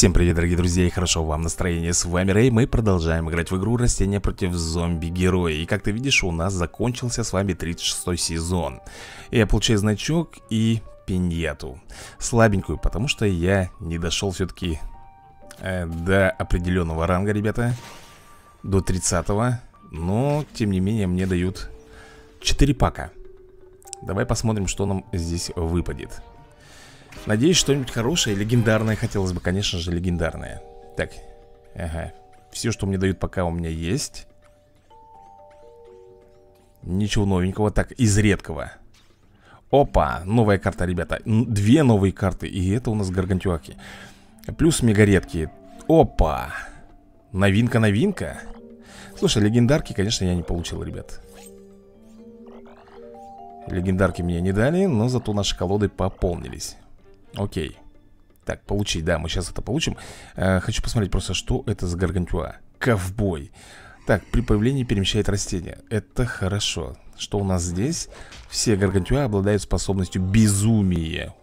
Всем привет, дорогие друзья, и хорошо вам настроение. С вами Рэй, мы продолжаем играть в игру Растения против зомби-героя. И как ты видишь, у нас закончился с вами 36-й сезон. Я получаю значок и пиньяту. Слабенькую, потому что я не дошел все-таки до определенного ранга, ребята. До 30-го. Но, тем не менее, мне дают 4 пака. Давай посмотрим, что нам здесь выпадет. Надеюсь, что-нибудь хорошее, легендарное. Хотелось бы, конечно же, легендарное. Так, ага. Все, что мне дают, пока у меня есть. Ничего новенького. Так, из редкого. Опа, новая карта, ребята. 2 новые карты, и это у нас гаргантюаки. Плюс мега редкие. Опа. Новинка. Слушай, легендарки, конечно, я не получил, ребят. Легендарки мне не дали, но зато наши колоды пополнились. Окей. Так, получить, да, мы сейчас это получим. Хочу посмотреть просто, что это за гаргантюа. Ковбой. Так, при появлении перемещает растения. Это хорошо. Что у нас здесь? Все гаргантюа обладают способностью безумия.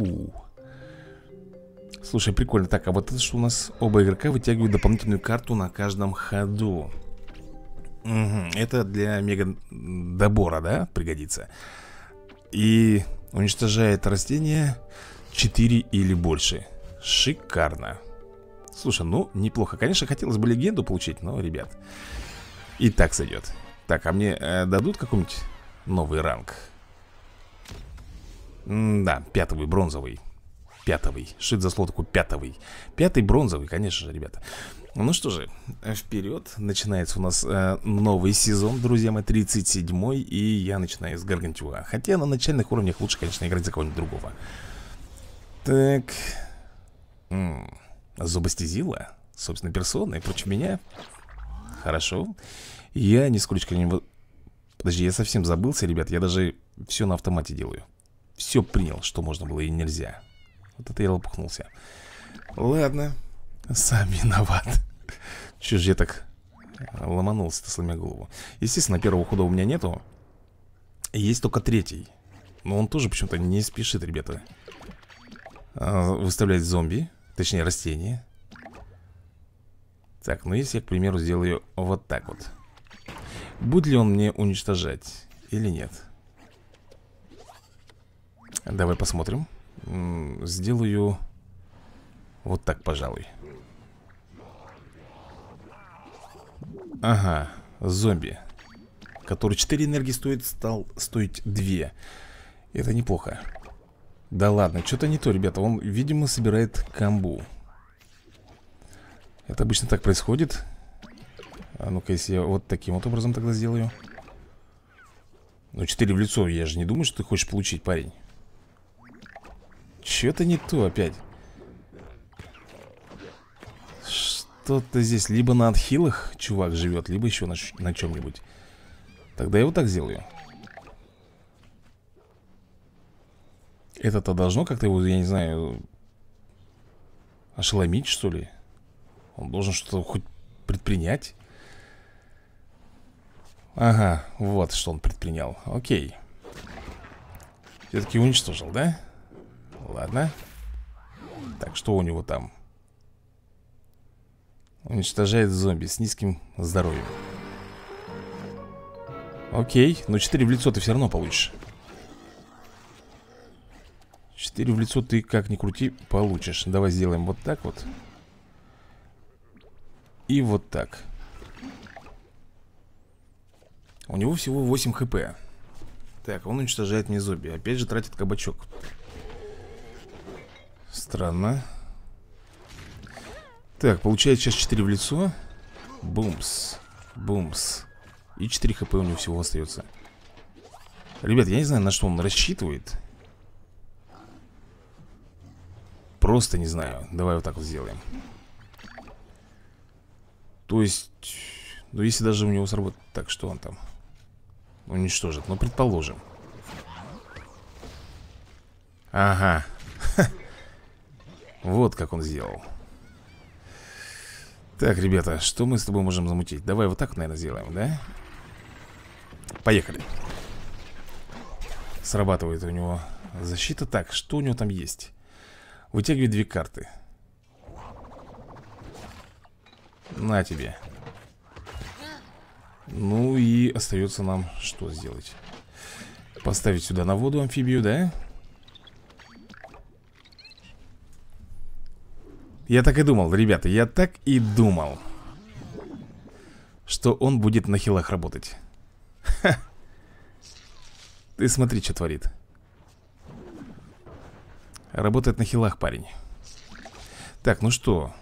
Слушай, прикольно. Так, а вот это что у нас? Оба игрока вытягивают дополнительную карту на каждом ходу. Это для мега-добора, да, пригодится. И уничтожает растения 4 или больше. Шикарно. Слушай, ну, неплохо. Конечно, хотелось бы легенду получить, но, ребят, и так сойдет. Так, а мне дадут какой-нибудь новый ранг? Да, 5-й, бронзовый. 5-й. Что это за слово такое 5-й? 5-й бронзовый, конечно же, ребята. Ну что же, вперед. Начинается у нас новый сезон, друзья мои, 37-й. И я начинаю с гаргантюа. Хотя на начальных уровнях лучше, конечно, играть за кого-нибудь другого. Так. Зубастизила собственно, персоной против меня. Хорошо. Я нисколько не... Подожди, я совсем забылся, ребят. Я даже все на автомате делаю. Все принял, что можно было и нельзя. Вот это я лопухнулся. Ладно. Сам виноват. Че же я так ломанулся-то, сломя голову. Естественно, первого хода у меня нету. Есть только 3-й. Но он тоже почему-то не спешит, ребята, выставлять зомби. Точнее, растения. Так, ну если я, к примеру, сделаю вот так вот, будет ли он мне уничтожать или нет? Давай посмотрим. Сделаю вот так, пожалуй. Ага, зомби, который 4 энергии стоит, стал стоить 2. Это неплохо. Да ладно, что-то не то, ребята. Он, видимо, собирает камбу. Это обычно так происходит. А ну-ка, если я вот таким вот образом тогда сделаю. Ну, 4 в лицо, я же не думаю, что ты хочешь получить, парень. Что-то не то опять. Что-то здесь либо на отхилах чувак живет, либо еще на чем-нибудь. Тогда я вот так сделаю. Это-то должно как-то его, я не знаю, ошеломить, что ли? Он должен что-то хоть предпринять. Ага, вот что он предпринял. Окей. Все-таки уничтожил, да? Ладно. Так, что у него там? Уничтожает зомби с низким здоровьем. Окей, но 4 в лицо ты все равно получишь. 4 в лицо ты, как ни крути, получишь. Давай сделаем вот так вот. И вот так. У него всего 8 хп. Так, он уничтожает мне зомби. Опять же тратит кабачок. Странно. Так, получает сейчас 4 в лицо. Бумс. Бумс. И 4 хп у него всего остается. Ребят, я не знаю, на что он рассчитывает. Просто не знаю. Давай вот так вот сделаем. То есть, ну если даже у него сработает. Так, что он там уничтожит? Ну, предположим. Ага. Вот как он сделал. Так, ребята, что мы с тобой можем замутить? Давай вот так, наверное, сделаем, да? Поехали. Срабатывает у него защита. Так, что у него там есть? Вытягивает 2 карты. На тебе. Ну и остается нам что сделать? Поставить сюда на воду амфибию, да? Я так и думал, ребята, я так и думал, что он будет на хилах работать. Ха. Ты смотри, что творит. Работает на хилах парень. Так, ну что?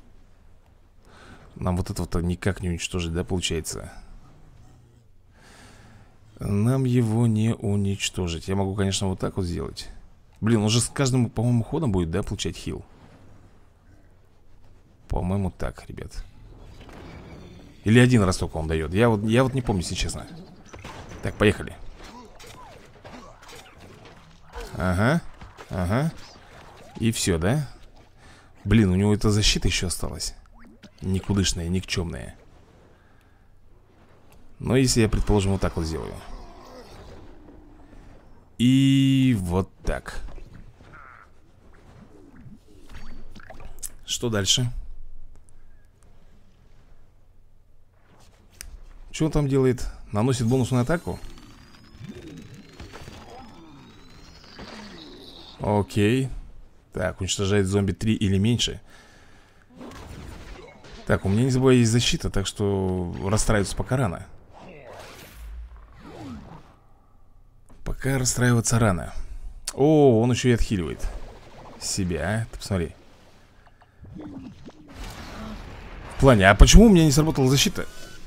Нам вот этого-то никак не уничтожить, да, получается? Нам его не уничтожить. Я могу, конечно, вот так вот сделать. Блин, он же с каждым, по-моему, ходом будет, да, получать хил. По-моему, так, ребят. Или один раз только он дает. Я вот не помню, если честно. Так, поехали. Ага, ага. И все, да? Блин, у него эта защита еще осталась. Никудышная, никчемная. Но если я, предположим, вот так вот сделаю. И вот так. Что дальше? Что он там делает? Наносит бонусную атаку? Окей. Так, уничтожает зомби 3 или меньше. Так, у меня, не забывай, есть защита, так что расстраиваться пока рано. Пока расстраиваться рано. О, он еще и отхиливает себя, ты посмотри. В плане, а почему у меня не сработала защита?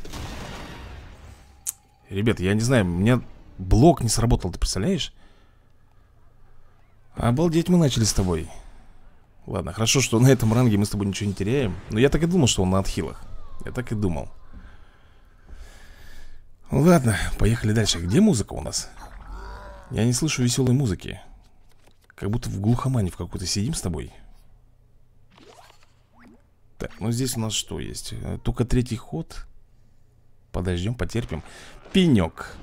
Ребят, я не знаю, у меня блок не сработал, ты представляешь? Обалдеть, мы начали с тобой. Ладно, хорошо, что на этом ранге мы с тобой ничего не теряем. Но я так и думал, что он на отхилах. Я так и думал. Ладно, поехали дальше. Где музыка у нас? Я не слышу веселой музыки. Как будто в глухомане в какой-то сидим с тобой. Так, ну здесь у нас что есть? Только третий ход. Подождем, потерпим. Пенек.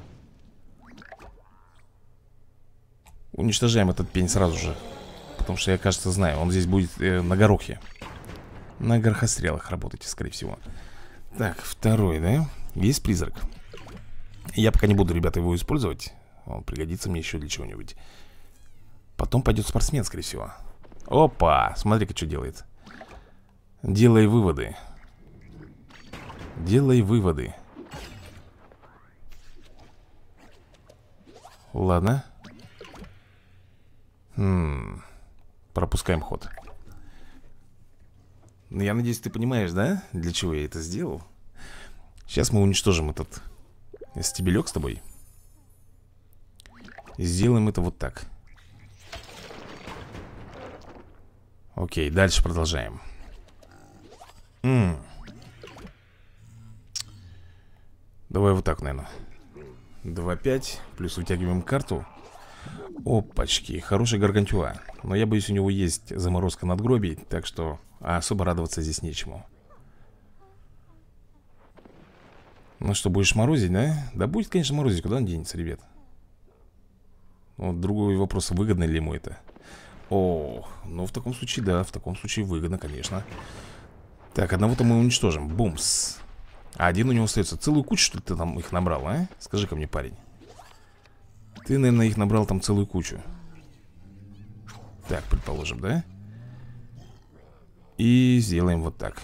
Уничтожаем этот пень сразу же. Потому что я, кажется, знаю, он здесь будет на горохе. На горохострелах работать, скорее всего. Так, второй, да? Есть призрак. Я пока не буду, ребята, его использовать. Он пригодится мне еще для чего-нибудь. Потом пойдет спортсмен, скорее всего. Опа, смотри-ка, что делает. Делай выводы. Делай выводы. Ладно. Пропускаем ход. Ну, я надеюсь, ты понимаешь, да? Для чего я это сделал? Сейчас мы уничтожим этот стебелек с тобой. И сделаем это вот так. Окей, дальше продолжаем. Давай вот так, наверное. 2-5. Плюс вытягиваем карту. Опачки, хороший гаргантюа. Но я боюсь, у него есть заморозка надгробий. Так что особо радоваться здесь нечему. Ну что, будешь морозить, да? Да будет, конечно, морозить. Куда он денется, ребят? Вот другой вопрос, выгодно ли ему это. О, ну в таком случае, да. В таком случае выгодно, конечно. Так, одного-то мы уничтожим. Бумс. А один у него остается. Целую кучу, что ли, ты там их набрал, а? Скажи-ка мне, парень. Ты, наверное, их набрал там целую кучу. Так, предположим, да? И сделаем вот так.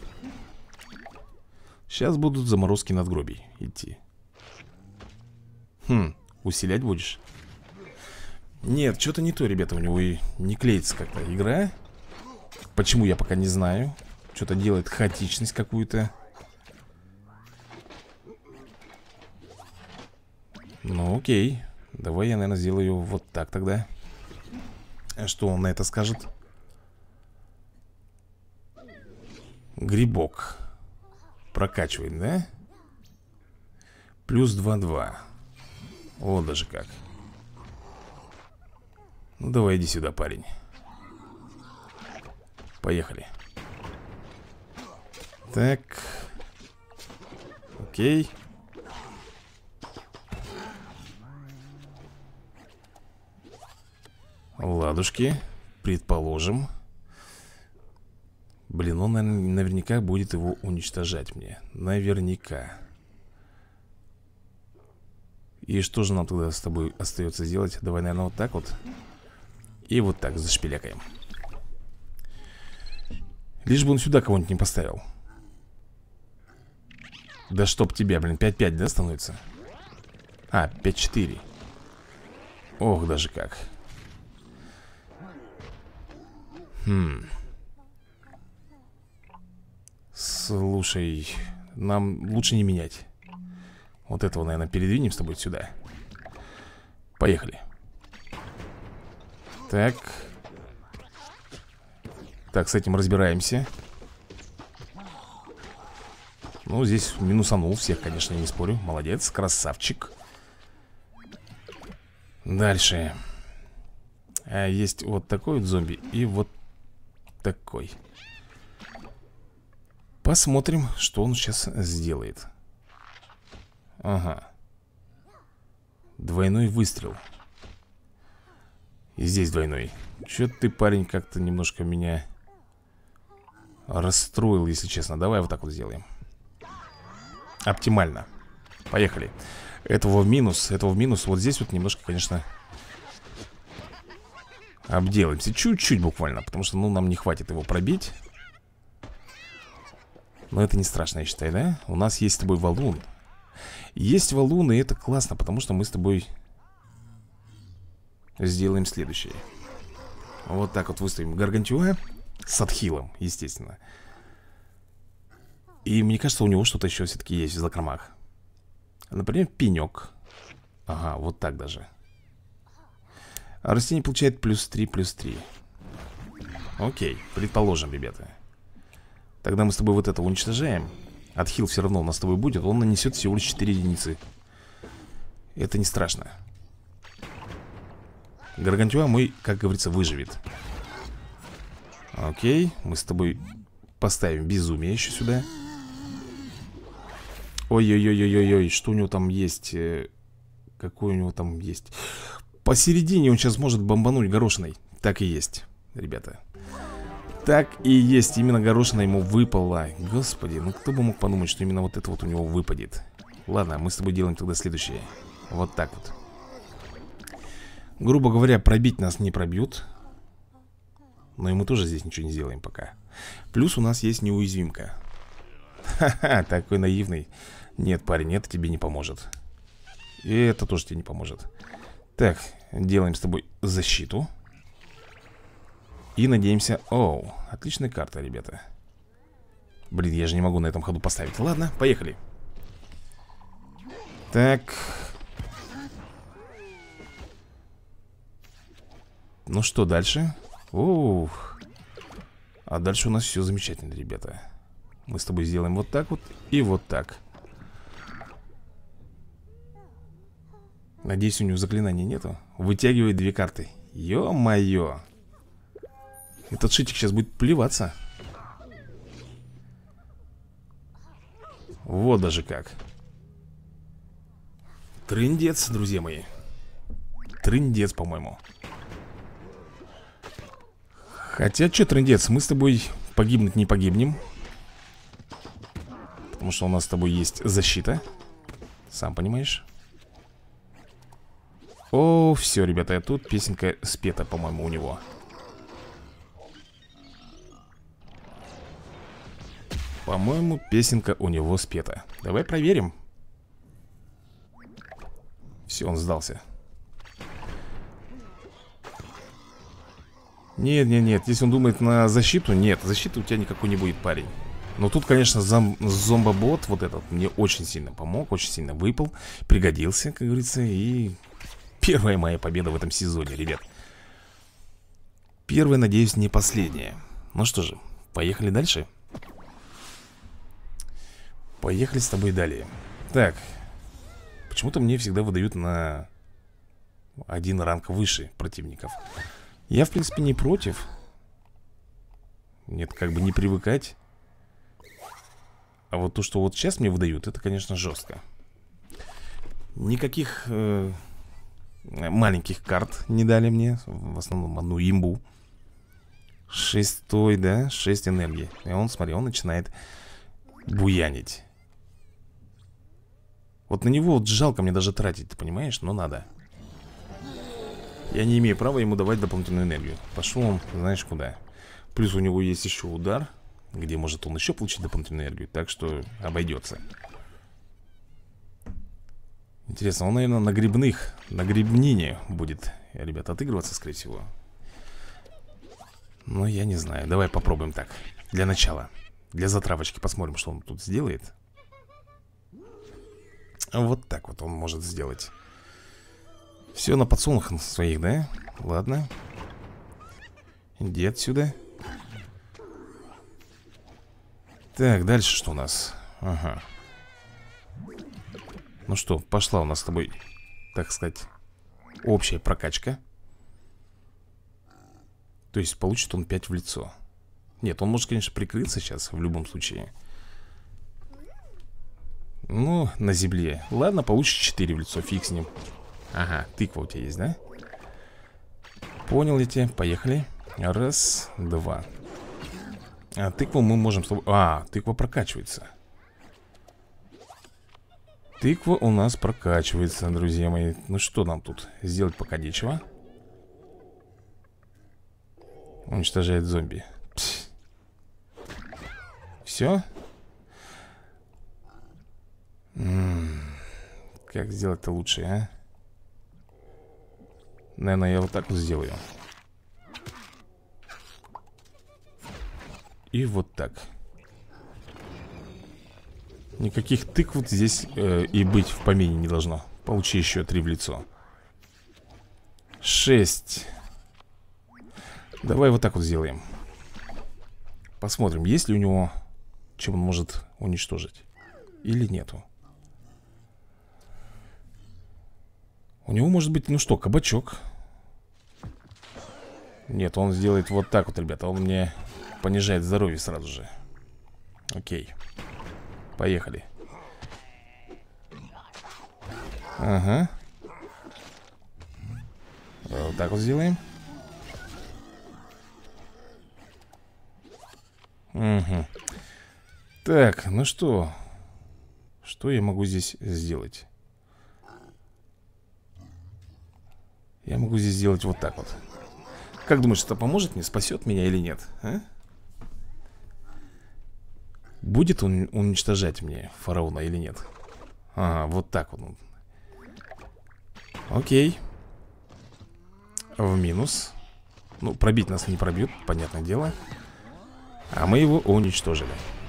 Сейчас будут заморозки надгробий идти. Усилять будешь? Нет, что-то не то, ребята. У него и не клеится как-то игра. Почему, я пока не знаю. Что-то делает хаотичность какую-то. Ну, окей. Давай я, наверное, сделаю вот так тогда. Что он на это скажет? Грибок. Прокачивает, да? Плюс 2-2. Вот даже как. Ну, давай, иди сюда, парень. Поехали. Так. Окей. Ладушки. Предположим. Блин, он наверняка будет его уничтожать мне. Наверняка. И что же нам тогда с тобой остается сделать? Давай, наверное, вот так вот. И вот так зашпилякаем. Лишь бы он сюда кого-нибудь не поставил. Да чтоб тебя, блин, 5-5, да, становится? А, 5-4. Ох, даже как. Слушай, нам лучше не менять. Вот этого, наверное, передвинем с тобой сюда. Поехали. Так. Так, с этим разбираемся. Ну, здесь минусанул всех, конечно, не спорю. Молодец, красавчик. Дальше. Есть вот такой вот зомби и вот такой. Посмотрим, что он сейчас сделает. Ага. Двойной выстрел. И здесь двойной. Чё ты, парень, как-то немножко меня расстроил, если честно. Давай вот так вот сделаем. Оптимально. Поехали. Этого в минус, этого в минус. Вот здесь вот немножко, конечно, обделаемся. Чуть-чуть буквально. Потому что, ну, нам не хватит его пробить. Но это не страшно, я считаю, да? У нас есть с тобой валун. Есть валун, и это классно, потому что мы с тобой сделаем следующее. Вот так вот выставим Гаргантюа с отхилом, естественно. И мне кажется, у него что-то еще все-таки есть в закромах. Например, пенек. Ага, вот так даже. А растение получает +3, +3. Окей, предположим, ребята. Тогда мы с тобой вот это уничтожаем. Отхил все равно у нас с тобой будет. Он нанесет всего лишь 4 единицы. Это не страшно. Гаргантюа мой, как говорится, выживет. Окей, мы с тобой поставим безумие еще сюда. Ой-ой-ой-ой-ой, что у него там есть? Какой у него там есть? Посередине он сейчас может бомбануть горошиной. Так и есть, ребята. Так и есть, именно горошина ему выпала. Господи, ну кто бы мог подумать, что именно вот это вот у него выпадет. Ладно, мы с тобой делаем тогда следующее. Вот так вот. Грубо говоря, пробить нас не пробьют. Но и мы тоже здесь ничего не сделаем пока. Плюс у нас есть неуязвимка. Ха-ха, такой наивный. Нет, парень, это тебе не поможет. И это тоже тебе не поможет. Так, делаем с тобой защиту. И надеемся... Оу, отличная карта, ребята. Блин, я же не могу на этом ходу поставить. Ладно, поехали. Так. Ну что, дальше? Ух. А дальше у нас все замечательно, ребята. Мы с тобой сделаем вот так вот и вот так. Надеюсь, у него заклинания нету. Вытягивает 2 карты. Ё-моё. Этот шитик сейчас будет плеваться. Вот даже как. Трындец, друзья мои. Трындец, по-моему. Хотя, что трындец, мы с тобой погибнуть не погибнем. Потому что у нас с тобой есть защита. Сам понимаешь. О, все, ребята, тут песенка спета, по-моему, у него. По-моему, песенка у него спета. Давай проверим. Все, он сдался. Нет, нет, нет, если он думает на защиту, нет, защиты у тебя никакой не будет, парень. Но тут, конечно, зомбобот вот этот мне очень сильно помог, очень сильно выпал, пригодился, как говорится. И первая моя победа в этом сезоне, ребят. Первая, надеюсь, не последняя. Ну что же, поехали дальше. Поехали с тобой далее. Так, почему-то мне всегда выдают на 1 ранг выше противников. Я, в принципе, не против. Нет, как бы не привыкать. А вот то, что вот сейчас мне выдают, это, конечно, жестко. Никаких маленьких карт не дали мне. В основном одну имбу. Шестой, да? 6 энергии. И он, смотри, он начинает буянить. Вот на него вот жалко мне даже тратить, ты понимаешь? Но надо. Я не имею права ему давать дополнительную энергию. Пошел он, знаешь куда. Плюс у него есть еще удар, где может он еще получить дополнительную энергию. Так что обойдется. Интересно, он, наверное, на грибнине будет, ребят, отыгрываться, скорее всего. Но я не знаю. Давай попробуем так. Для начала. Для затравочки посмотрим, что он тут сделает. Вот так вот он может сделать. Все на подсолнухах своих, да? Ладно. Иди отсюда. Так, дальше что у нас? Ага. Ну что, пошла у нас с тобой, так сказать, общая прокачка. То есть получит он 5 в лицо. Нет, он может, конечно, прикрыться сейчас в любом случае. Ну, на земле. Ладно, получит 4 в лицо, фиг с ним. Ага, тыква у тебя есть, да? Понял я тебя, поехали. Раз, два. А тыкву мы можем с тобой... А, тыква прокачивается. Тыква у нас прокачивается, друзья мои. Ну что нам тут? Сделать пока нечего. Уничтожает зомби. Все? Как сделать-то лучше, а? Наверное, я вот так вот сделаю. И вот так. Никаких тыкв вот здесь и быть в помине не должно. Получи еще 3 в лицо. 6. Давай вот так вот сделаем. Посмотрим, есть ли у него чем он может уничтожить или нету. У него может быть, ну что, кабачок. Нет, он сделает вот так вот, ребята. Он мне понижает здоровье сразу же. Окей. Поехали. Ага. Вот так вот сделаем. Угу. Так, ну что? Что я могу здесь сделать? Я могу здесь сделать вот так вот. Как думаешь, это поможет мне? Спасет меня или нет? А? Будет он уничтожать мне фараона или нет? Ага, вот так вот. Окей. В минус. Ну, пробить нас не пробьют, понятное дело. А мы его уничтожили.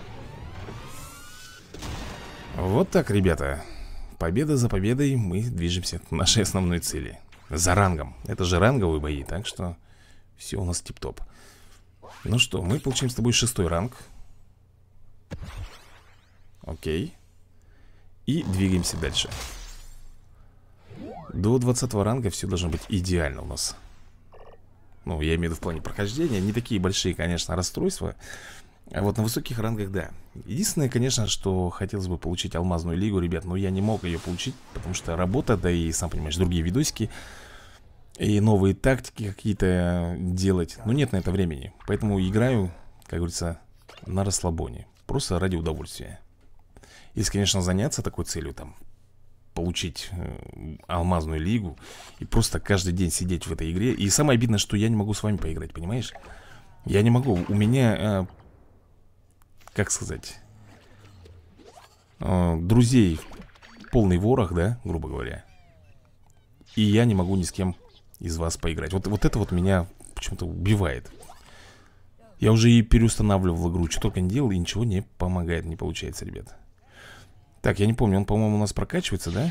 Вот так, ребята. Победа за победой. Мы движемся к нашей основной цели. За рангом. Это же ранговые бои, так что все у нас тип-топ. Ну что, мы получим с тобой 6-й ранг. Окей. И двигаемся дальше. До 20-го ранга все должно быть идеально у нас. Ну, я имею в виду в плане прохождения. Не такие большие, конечно, расстройства. А вот на высоких рангах, да. Единственное, конечно, что хотелось бы получить алмазную лигу, ребят. Но я не мог ее получить, потому что работа, да и, сам понимаешь, другие видосики. И новые тактики какие-то делать. Но нет на это времени. Поэтому играю, как говорится, на расслабоне. Просто ради удовольствия. Если, конечно, заняться такой целью, там, получить алмазную лигу и просто каждый день сидеть в этой игре. И самое обидное, что я не могу с вами поиграть, понимаешь? Я не могу. У меня, как сказать, друзей полный ворох, да, грубо говоря. И я не могу ни с кем из вас поиграть. Вот это вот меня почему-то убивает. Я уже и переустанавливал игру, что только не делал, и ничего не помогает, не получается, ребят. Так, я не помню, он, по-моему, у нас прокачивается, да?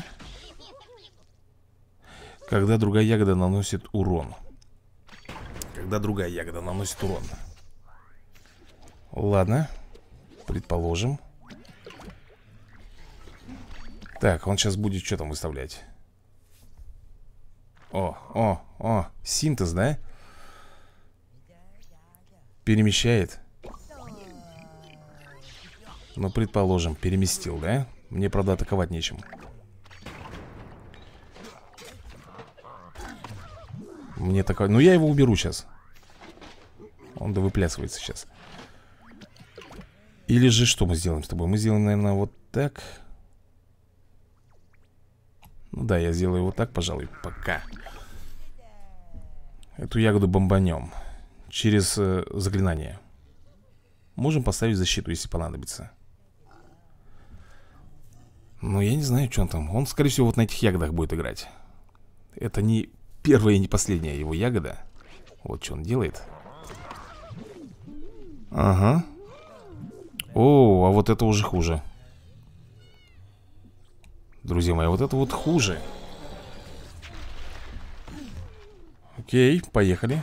Когда другая ягода наносит урон. Когда другая ягода наносит урон. Ладно. Предположим. Так, он сейчас будет что там выставлять? О, синтез, да? Перемещает. Ну, предположим, переместил, да? Мне, правда, атаковать нечем. Мне такое... Ну, я его уберу сейчас. Он довыплясывается сейчас. Или же что мы сделаем с тобой? Мы сделаем, наверное, вот так. Ну да, я сделаю вот так, пожалуй, пока. Эту ягоду бомбанем через заклинание. Можем поставить защиту, если понадобится. Но я не знаю, что он там. Он, скорее всего, вот на этих ягодах будет играть. Это не первая и не последняя его ягода. Вот что он делает. Ага. О, а вот это уже хуже. Друзья мои, вот это вот хуже. Окей, поехали.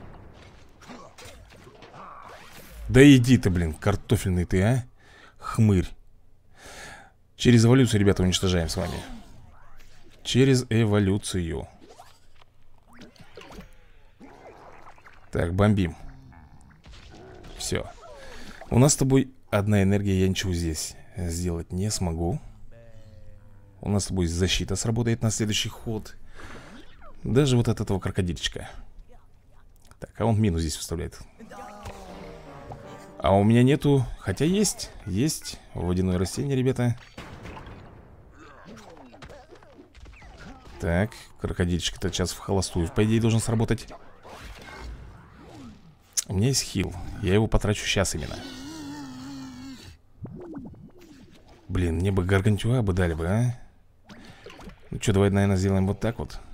Да иди ты, блин, картофельный ты, а. Хмырь. Через эволюцию, ребята, уничтожаем с вами. Через эволюцию. Так, бомбим. Все. У нас с тобой одна энергия, я ничего здесь сделать не смогу. У нас с тобой защита сработает на следующий ход. Даже вот от этого крокодильчика. Так, а он минус здесь вставляет. А у меня нету, хотя есть водяное растение, ребята. Так, крокодильчик-то сейчас в холостую, по идее, должен сработать. У меня есть хил, я его потрачу сейчас именно. Блин, мне бы гаргантюа бы дали бы, а? Ну что, давай, наверное, сделаем вот так вот.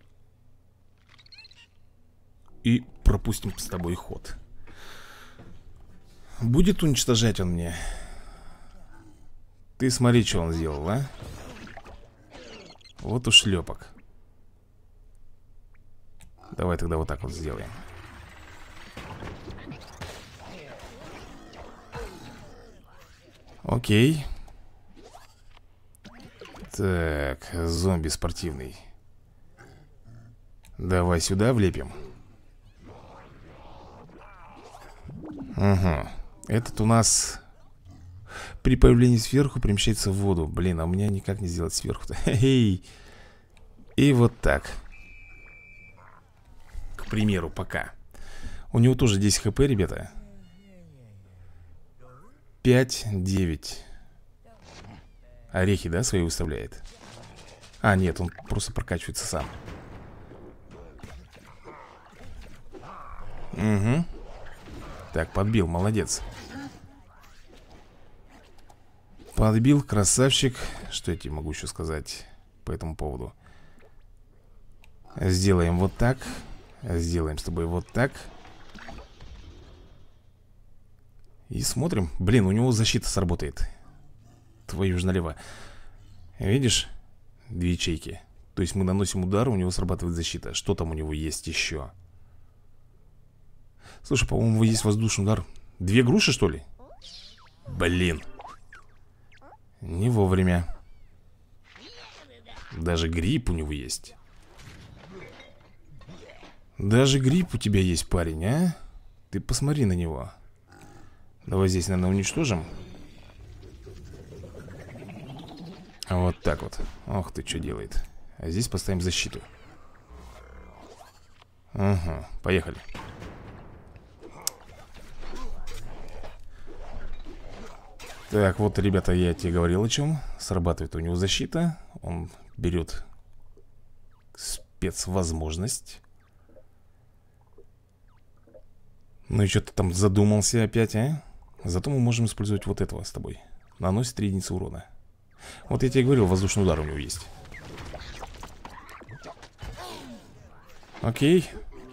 И пропустим с тобой ход. Будет уничтожать он мне. Ты смотри, что он сделал, а? Вот ушлепок. Давай тогда вот так вот сделаем. Окей. Так, зомби спортивный. Давай сюда влепим. Угу. Этот у нас при появлении сверху перемещается в воду. Блин, а у меня никак не сделать сверху-то. И вот так. К примеру, пока. У него тоже 10 хп, ребята. 5-9. Орехи, да, свои выставляет? А, нет, он просто прокачивается сам. Угу. Так, подбил, молодец. Подбил, красавчик. Что я тебе могу еще сказать по этому поводу? Сделаем вот так. Сделаем с тобой вот так. И смотрим. Блин, у него защита сработает. Твою ж налево. Видишь? 2 ячейки. То есть мы наносим удар, у него срабатывает защита. Что там у него есть еще? Слушай, по-моему, есть воздушный удар. 2 груши, что ли? Блин. Не вовремя. Даже гриб у него есть. Даже гриб у тебя есть, парень, а? Ты посмотри на него. Давай здесь, наверное, уничтожим. Вот так вот. Ох ты, что делает. А здесь поставим защиту. Ага, поехали. Так, вот, ребята, я тебе говорил о чем. Срабатывает у него защита. Он берет спецвозможность. Ну и что ты там задумался опять, а? Зато мы можем использовать вот этого с тобой. Наносит 3 единицы урона. Вот я тебе говорил, воздушный удар у него есть. Окей.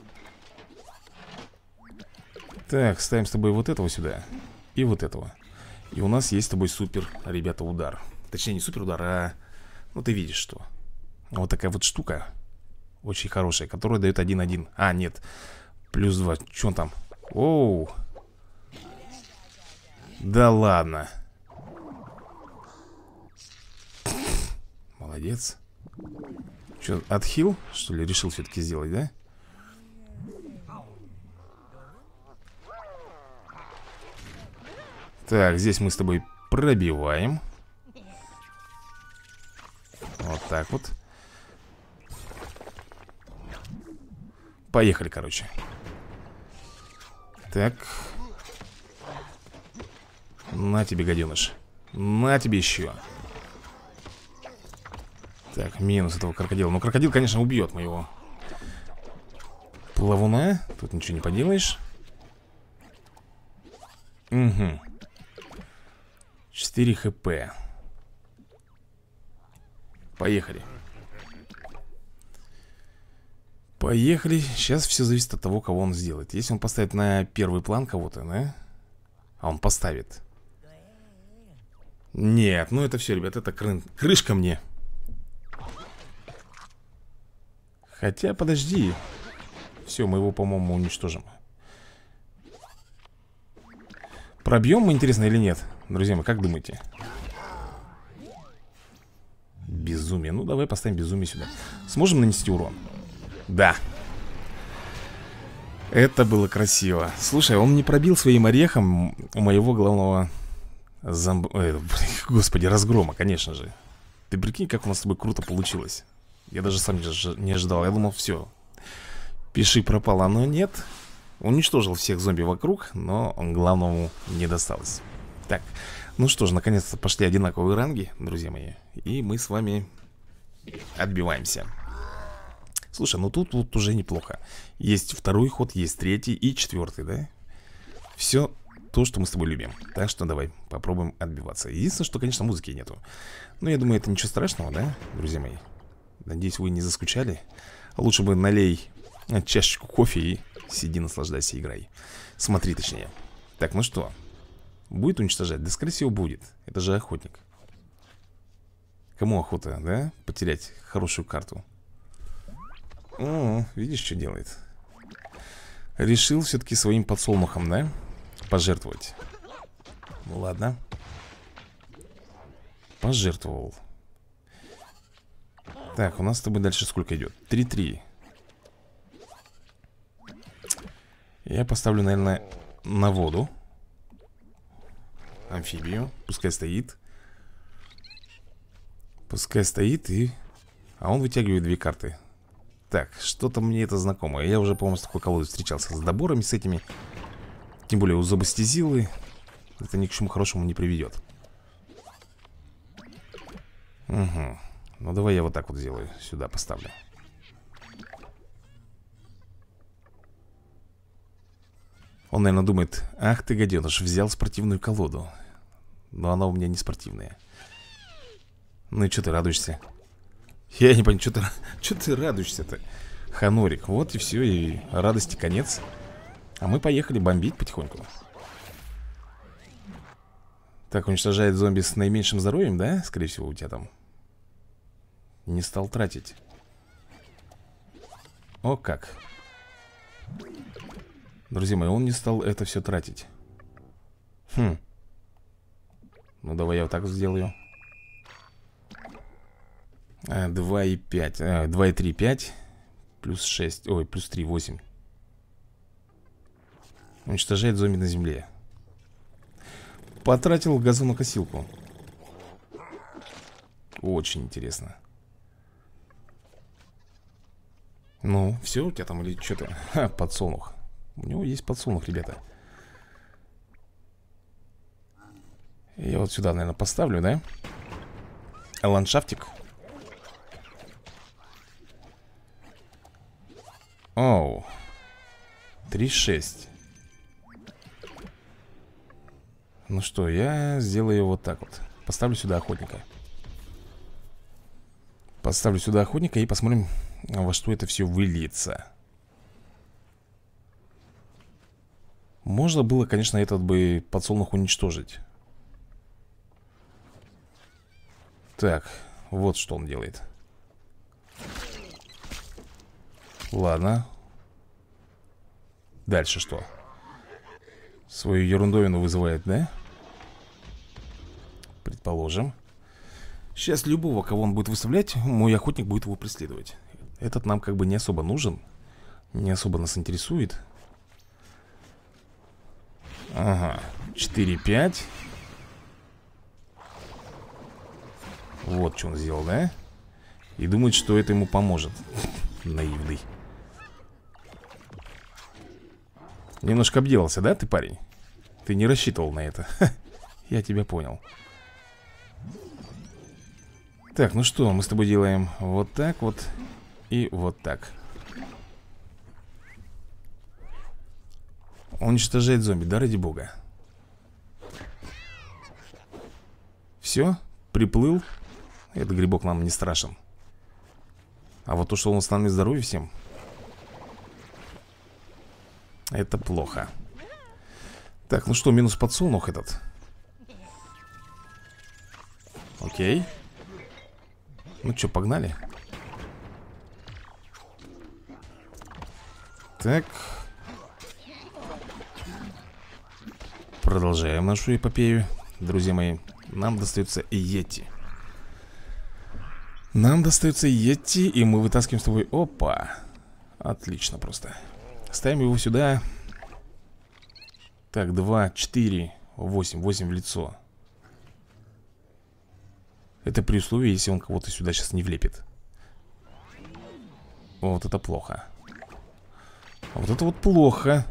Так, ставим с тобой вот этого сюда. И вот этого. И у нас есть с тобой супер, ребята, удар. Точнее, не супер удар, а... Ну, ты видишь, что. Вот такая вот штука. Очень хорошая, которая дает 1-1. А, нет. Плюс 2. Что он там? Оу. Да ладно. Молодец. Что, отхил, что ли, решил все-таки сделать, да? Так, здесь мы с тобой пробиваем. Вот так вот. Поехали, короче. Так. На тебе, гаденыш. На тебе еще. Так, минус этого крокодила. Ну, крокодил, конечно, убьет моего плавуна. Тут ничего не поделаешь. Угу. 4 хп. Поехали. Поехали. Сейчас все зависит от того, кого он сделает. Если он поставит на первый план кого-то, да? А он поставит. Нет, ну это все, ребят, это крышка мне. Хотя, подожди. Все, мы его, по-моему, уничтожим. Пробьем мы, интересно, или нет? Друзья мои, как думаете? Безумие. Ну, давай поставим безумие сюда. Сможем нанести урон? Да. Это было красиво. Слушай, он не пробил своим орехом у моего главного господи, разгрома, конечно же. Ты прикинь, как у нас с тобой круто получилось. Я даже сам не ожидал. Я думал, все, пиши пропало, но нет. Уничтожил всех зомби вокруг, но главному не досталось. Так, ну что ж, наконец-то пошли одинаковые ранги, друзья мои. И мы с вами отбиваемся. Слушай, ну тут вот уже неплохо. Есть второй ход, есть третий и четвертый, да? Все то, что мы с тобой любим. Так что давай попробуем отбиваться. Единственное, что, конечно, музыки нету. Но я думаю, это ничего страшного, да, друзья мои? Надеюсь, вы не заскучали. Лучше бы налей чашечку кофе и сиди, наслаждайся, играй. Смотри, точнее. Так, ну что? Будет уничтожать? Да, скорее всего, будет. Это же охотник. Кому охота, да? Потерять хорошую карту. О, видишь, что делает? Решил все-таки своим подсолнухом, да? Пожертвовать. Ну ладно. Пожертвовал. Так, у нас с тобой дальше сколько идет? 3-3. Я поставлю, наверное, на воду. Амфибию. Пускай стоит. Пускай стоит и... А он вытягивает 2 карты. Так, что-то мне это знакомое. Я уже, по-моему, с такой колодой встречался. С доборами, с этими. Тем более у зубастезилы. Это ни к чему хорошему не приведет. Угу. Ну давай я вот так вот сделаю. Сюда поставлю. Он, наверное, думает: ах ты, гаденыш, взял спортивную колоду. Но она у меня не спортивная. Ну и что ты радуешься? Я не понимаю, что ты радуешься-то? Ханорик, вот и все, и радости конец. А мы поехали бомбить потихоньку. Так, уничтожает зомби с наименьшим здоровьем, да? Скорее всего, у тебя там. Не стал тратить. О как. Друзья мои, он не стал это все тратить. Хм. Ну давай я вот так сделаю. 2,5 2,3, 5. Плюс 6, ой, плюс 3, 8. Уничтожает зомби на земле. Потратил газонокосилку. Очень интересно. Ну, все, у тебя там или что-то? Ха, подсолнух. У него есть подсолнух, ребята. Я вот сюда, наверное, поставлю, да? Ландшафтик. Оу. 3,6. Ну что, я сделаю вот так вот. Поставлю сюда охотника. Поставлю сюда охотника и посмотрим, во что это все выльется. Можно было, конечно, этот бы подсолнух уничтожить. Так, вот что он делает. Ладно. Дальше что? Свою ерундовину вызывает, да? Предположим. Сейчас любого, кого он будет выставлять, мой охотник будет его преследовать. Этот нам как бы не особо нужен. Не особо нас интересует. Ага, 4-5. Вот что он сделал, да? И думает, что это ему поможет. Наивный. Немножко обделался, да, ты, парень? Ты не рассчитывал на это. Я тебя понял. Так, ну что, мы с тобой делаем вот так вот и вот так. Уничтожает зомби, да, ради бога. Все, приплыл. Этот грибок нам не страшен. А вот то, что он восстановит здоровье всем, это плохо. Так, ну что, минус подсолнух этот. Окей. Ну что, погнали. Так. Продолжаем нашу эпопею. Друзья мои, нам достается йети. Нам достается йети, и мы вытаскиваем с тобой... Опа. Отлично просто. Ставим его сюда. Так, 2, 4, 8. 8 в лицо. Это при условии, если он кого-то сюда сейчас не влепит. Вот это плохо. Вот это вот плохо.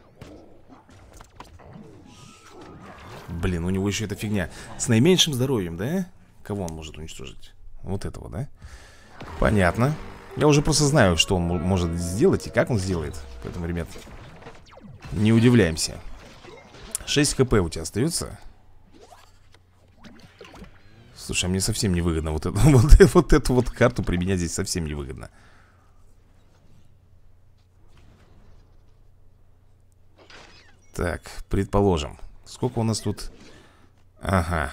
Блин, у него еще эта фигня. С наименьшим здоровьем, да? Кого он может уничтожить? Вот этого, да? Понятно. Я уже просто знаю, что он может сделать и как он сделает. Поэтому, ребят, не удивляемся. 6 хп у тебя остается. Слушай, а мне совсем не выгодно вот эту вот карту применять здесь совсем не выгодно. Так, предположим. Сколько у нас тут? Ага.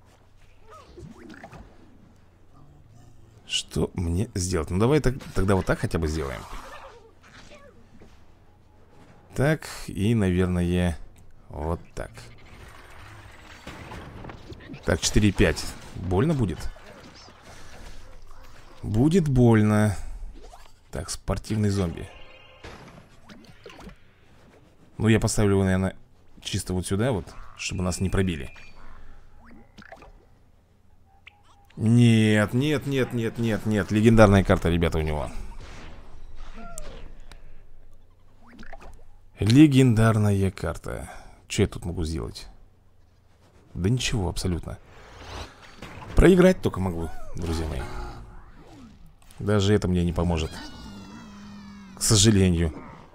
Что мне сделать? Ну давай тогда вот так хотя бы сделаем. Так, и, наверное, вот так. Так, 4,5. Больно будет? Будет больно. Так, спортивный зомби. Ну, я поставлю его, наверное, чисто вот сюда вот, чтобы нас не пробили. Нет, нет, нет, нет, нет, нет. Легендарная карта, ребята, у него. Легендарная карта. Что я тут могу сделать? Да ничего, абсолютно. Проиграть только могу, друзья мои. Даже это мне не поможет. К сожалению.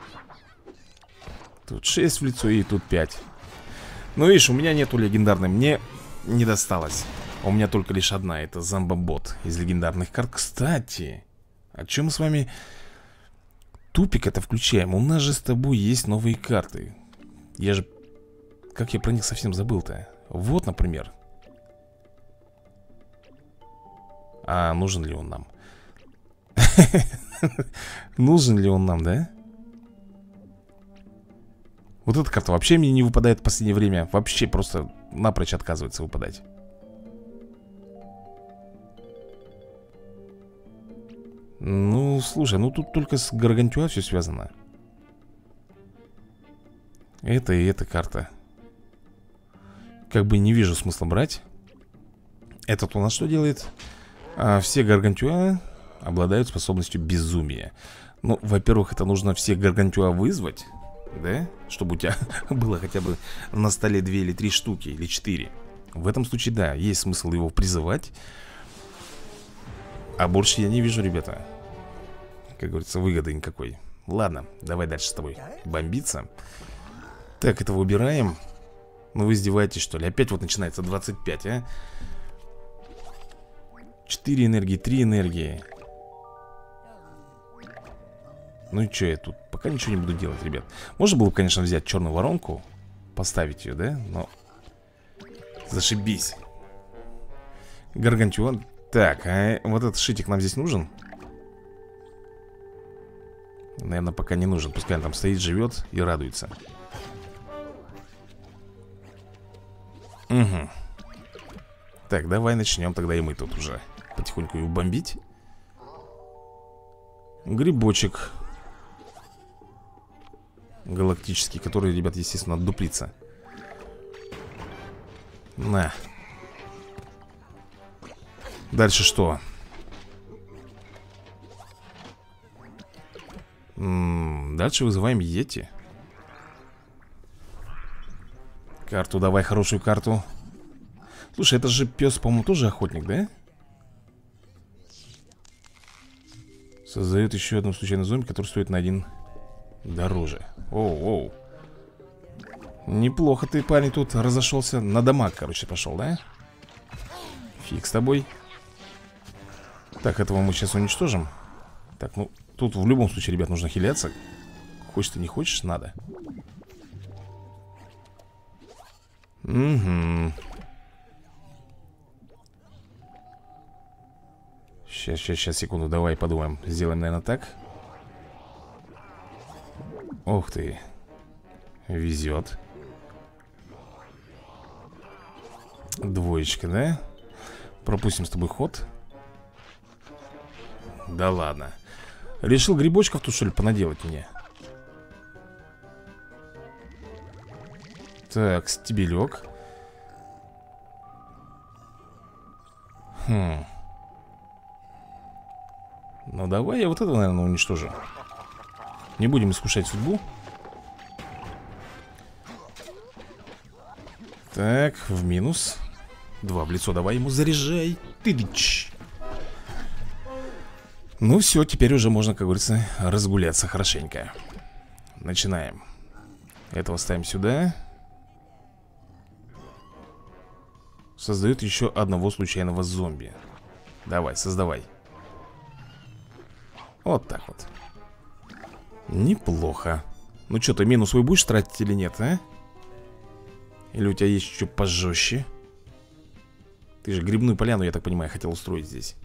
Тут 6 в лицо и тут 5. Ну видишь, у меня нету легендарной. Мне не досталось. У меня только лишь одна. Это зомбобот из легендарных карт. Кстати, о чем мы с вами тупик это включаем? У нас же с тобой есть новые карты. Я же... Как я про них совсем забыл-то? Вот, например. А нужен ли он нам? Нужен ли он нам, да? Вот эта карта вообще мне не выпадает в последнее время. Вообще просто напрочь отказывается выпадать. Ну, слушай, ну тут только с Гаргантюа все связано. Это и эта карта. Как бы не вижу смысла брать. Этот у нас что делает? Все Гаргантюа обладают способностью безумия. Ну, во-первых, это нужно всех Гаргантюа вызвать, да? Чтобы у тебя было хотя бы на столе 2 или 3 штуки, или 4. В этом случае, да, есть смысл его призывать. А больше я не вижу, ребята. Как говорится, выгоды никакой. Ладно, давай дальше с тобой бомбиться. Так, это выбираем. Ну вы издеваетесь, что ли? Опять вот начинается 25, а? 4 энергии, 3 энергии. Ну и что я тут? Пока ничего не буду делать, ребят. Можно было бы, конечно, взять черную воронку, поставить ее, да? Но... Зашибись. Гаргантюан. Так, а вот этот шитик нам здесь нужен? Наверное, пока не нужен. Пускай он там стоит, живет и радуется. Угу. Так, давай начнем тогда и мы тут уже потихоньку его бомбить. Грибочек галактический, который, ребят, естественно, отдуплится. На. Дальше что? Дальше вызываем йети. Карту давай, хорошую карту. Слушай, это же пес, по-моему, тоже охотник, да? Создает еще одну случайную зомби, который стоит на 1 дороже. Оу. Неплохо ты, парень, тут разошелся. На дамаг, короче, пошел, да? Фиг с тобой. Так, этого мы сейчас уничтожим. Так, ну, тут в любом случае, ребят, нужно хиляться. Хочешь ты, не хочешь, надо. Угу. Сейчас, секунду, давай подумаем. Сделаем, наверное, так. Ух ты. Везет. Двоечка, да? Пропустим с тобой ход. Да ладно. Решил грибочков тут, что ли, понаделать мне? Так, стебелек. Ну давай я вот это, наверное, уничтожу. Не будем искушать судьбу. Так, в минус. 2 в лицо, давай ему заряжай. Тыдыч. Ну все, теперь уже можно, как говорится, разгуляться хорошенько. Начинаем. Этого ставим сюда. Создает еще одного случайного зомби. Давай, создавай. Вот так вот. Неплохо. Ну что, ты минус свой будешь тратить или нет, а? Или у тебя есть что пожестче? Ты же грибную поляну, я так понимаю, хотел устроить здесь.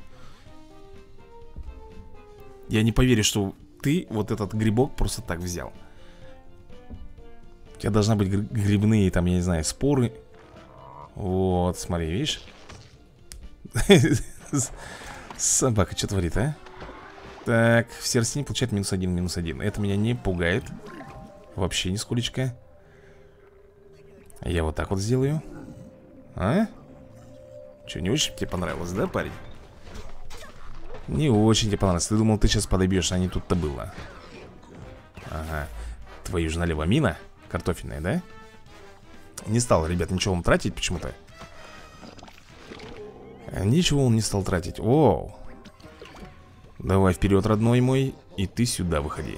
Я не поверю, что ты вот этот грибок просто так взял. У тебя должны быть грибные, там, я не знаю, споры. Вот, смотри, видишь? Собака что творит, а? Так, в сердцене получает -1, -1. Это меня не пугает. Вообще нисколечко. Я вот так вот сделаю. А? Че, не очень тебе понравилось, да, парень? Не очень тебе понравилось. Ты думал, ты сейчас подобьешь, а не тут-то было. Ага. Твою же налево мина картофельная, да? Не стал, ребят, ничего он тратить почему-то. Ничего он не стал тратить. Оу. Давай вперед, родной мой. И ты сюда выходи.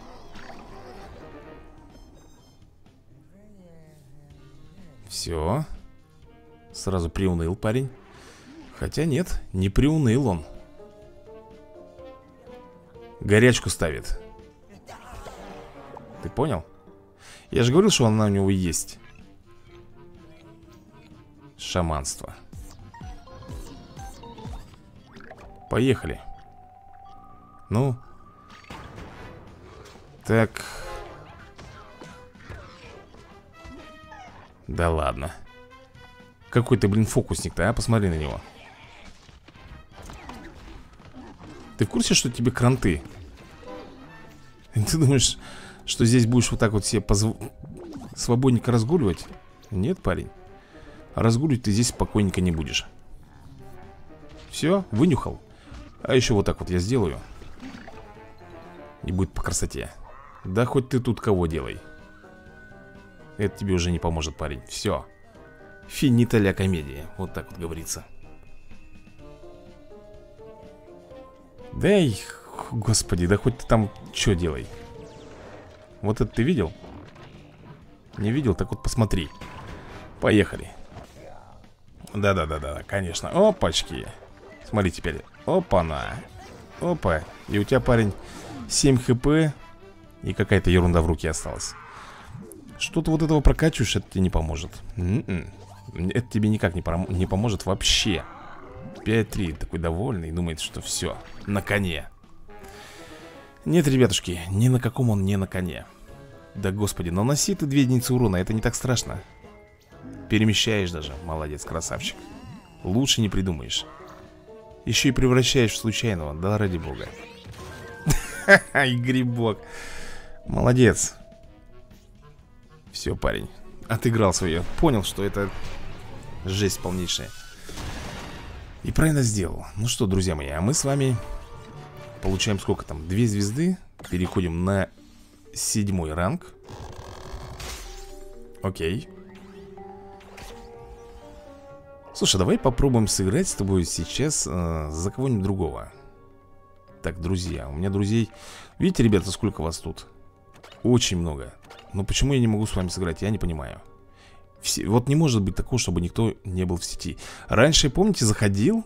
Все. Сразу приуныл парень. Хотя нет, не приуныл он. Горячку ставит. Ты понял? Я же говорил, что она у него есть. Шаманство. Поехали. Ну. Так. Да ладно. Какой ты, блин, фокусник-то, а? Посмотри на него. Ты в курсе, что тебе кранты? Ты думаешь, что здесь будешь вот так вот себе свободненько разгуливать? Нет, парень. Разгуливать ты здесь спокойненько не будешь. Все, вынюхал. А еще вот так вот я сделаю. И будет по красоте. Да хоть ты тут кого делай. Это тебе уже не поможет, парень. Все. Финита ля комедия. Вот так вот говорится. Да и, господи, да хоть ты там что делай. Вот это ты видел? Не видел? Так вот посмотри. Поехали. Да-да-да-да, конечно. Опачки. Смотри теперь. Опа-на. Опа. И у тебя, парень, 7 хп. И какая-то ерунда в руке осталась. Что-то вот этого прокачиваешь, это тебе не поможет. Это тебе никак не поможет вообще. 5-3, такой довольный, думает, что все, на коне. Нет, ребятушки, ни на каком он не на коне. Да господи, наноси ты 2 единицы урона, это не так страшно. Перемещаешь даже, молодец, красавчик. Лучше не придумаешь. Еще и превращаешь в случайного, да ради бога. Ха-ха, и грибок. Молодец. Все, парень, отыграл свое. Понял, что это жесть полнейшая. И правильно сделал. Ну что, друзья мои, а мы с вами получаем сколько там? 2 звезды. Переходим на 7-й ранг. Окей. Слушай, давай попробуем сыграть с тобой сейчас за кого-нибудь другого. Так, друзья, у меня друзей. Видите, ребята, сколько вас тут? Очень много. Но почему я не могу с вами сыграть, я не понимаю. Вот не может быть такого, чтобы никто не был в сети. Раньше, помните, заходил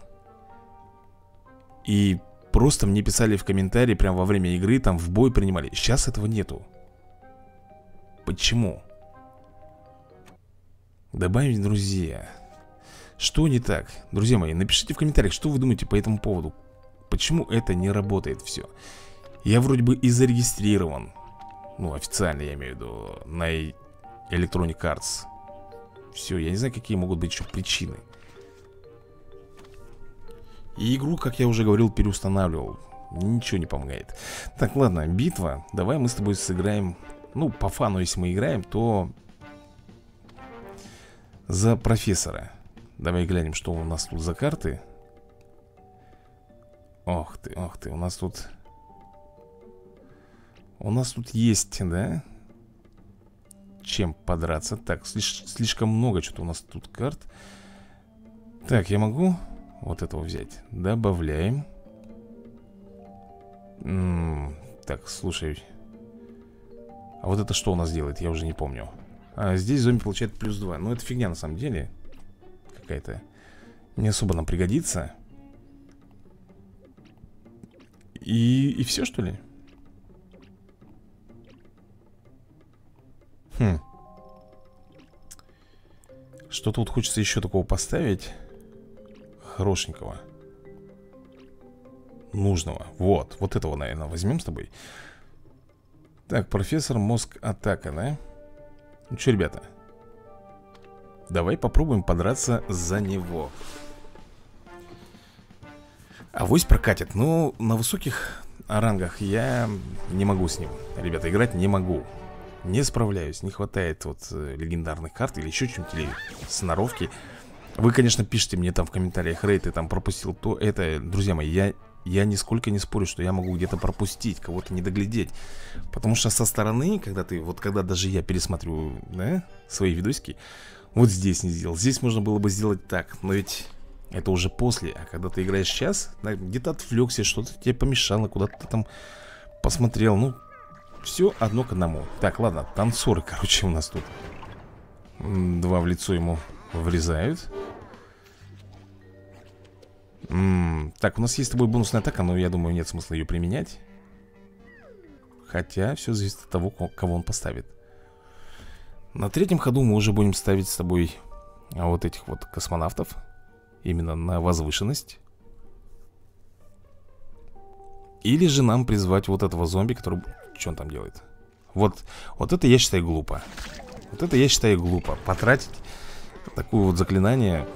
и просто мне писали в комментарии прямо во время игры, там в бой принимали. Сейчас этого нету. Почему? Добавить друзья. Что не так? Друзья мои, напишите в комментариях, что вы думаете по этому поводу. Почему это не работает все? Я вроде бы и зарегистрирован. Ну, официально я имею в виду. На Electronic Arts. Все, я не знаю, какие могут быть еще причины. И игру, как я уже говорил, переустанавливал. Ничего не помогает. Так, ладно, битва. Давай мы с тобой сыграем. Ну, по фану, если мы играем, то за профессора. Давай глянем, что у нас тут за карты. Ох ты, у нас тут... У нас тут есть, да? Чем подраться. Так, слишком много что-то у нас тут карт. Так, я могу вот этого взять. Добавляем. Так, слушай. А вот это что у нас делает? Я уже не помню. Здесь зомби получает плюс 2. Ну, это фигня на самом деле. Какая-то. Не особо нам пригодится. И все, что ли? Что-то вот хочется еще такого поставить. Хорошенького. Нужного. Вот этого, наверное, возьмем с тобой. Так, профессор, мозг, атака, да? Ну что, ребята, давай попробуем подраться за него. Авось прокатит. Но на высоких рангах я не могу с ним, ребята, играть не могу. Не справляюсь, не хватает вот легендарных карт или еще что-нибудь, или сноровки. Вы, конечно, пишите мне там в комментариях: Рэй, ты там пропустил то, это. Друзья мои, я нисколько не спорю, что я могу где-то пропустить, кого-то не доглядеть. Потому что со стороны, когда даже я пересматриваю, да, свои видосики, вот здесь не сделал, здесь можно было бы сделать так. Но ведь это уже после, а когда ты играешь сейчас, да, где-то отвлекся, что-то тебе помешало, куда-то ты там посмотрел, ну, все одно к одному. Так, ладно, танцоры, короче, у нас тут. Два в лицо ему врезают. Так, у нас есть с тобой бонусная атака, но я думаю, нет смысла ее применять. Хотя все зависит от того, кого он поставит. На третьем ходу мы уже будем ставить с тобой вот этих вот космонавтов. Именно на возвышенность. Или же нам призвать вот этого зомби, который... Что он там делает? Вот это я считаю глупо. Вот это я считаю глупо. Потратить такое вот заклинание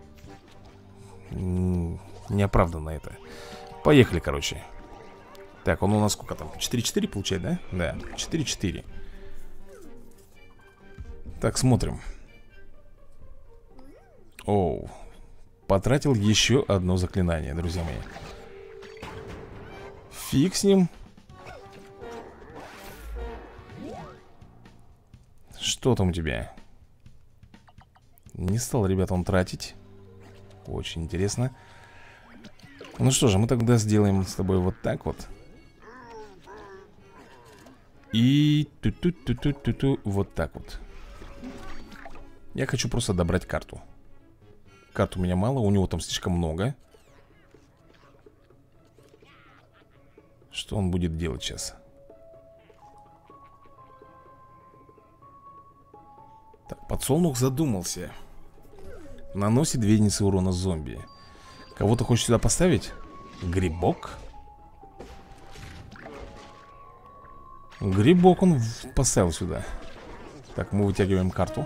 неоправданно это. Поехали, короче. Так, он у нас сколько там? 4-4 получает, да? Да, 4-4. Так, смотрим. Оу. Потратил еще одно заклинание, друзья мои. Фиг с ним. Что там у тебя? Не стал, ребята, он тратить. Очень интересно. Ну что же, мы тогда сделаем с тобой вот так вот. И вот так вот. Я хочу просто добрать карту. Карт у меня мало, у него там слишком много. Что он будет делать сейчас? Так, подсолнух задумался. Наносит 2 единицы урона зомби. Кого-то хочет сюда поставить? Грибок? Грибок он поставил сюда. Так, мы вытягиваем карту.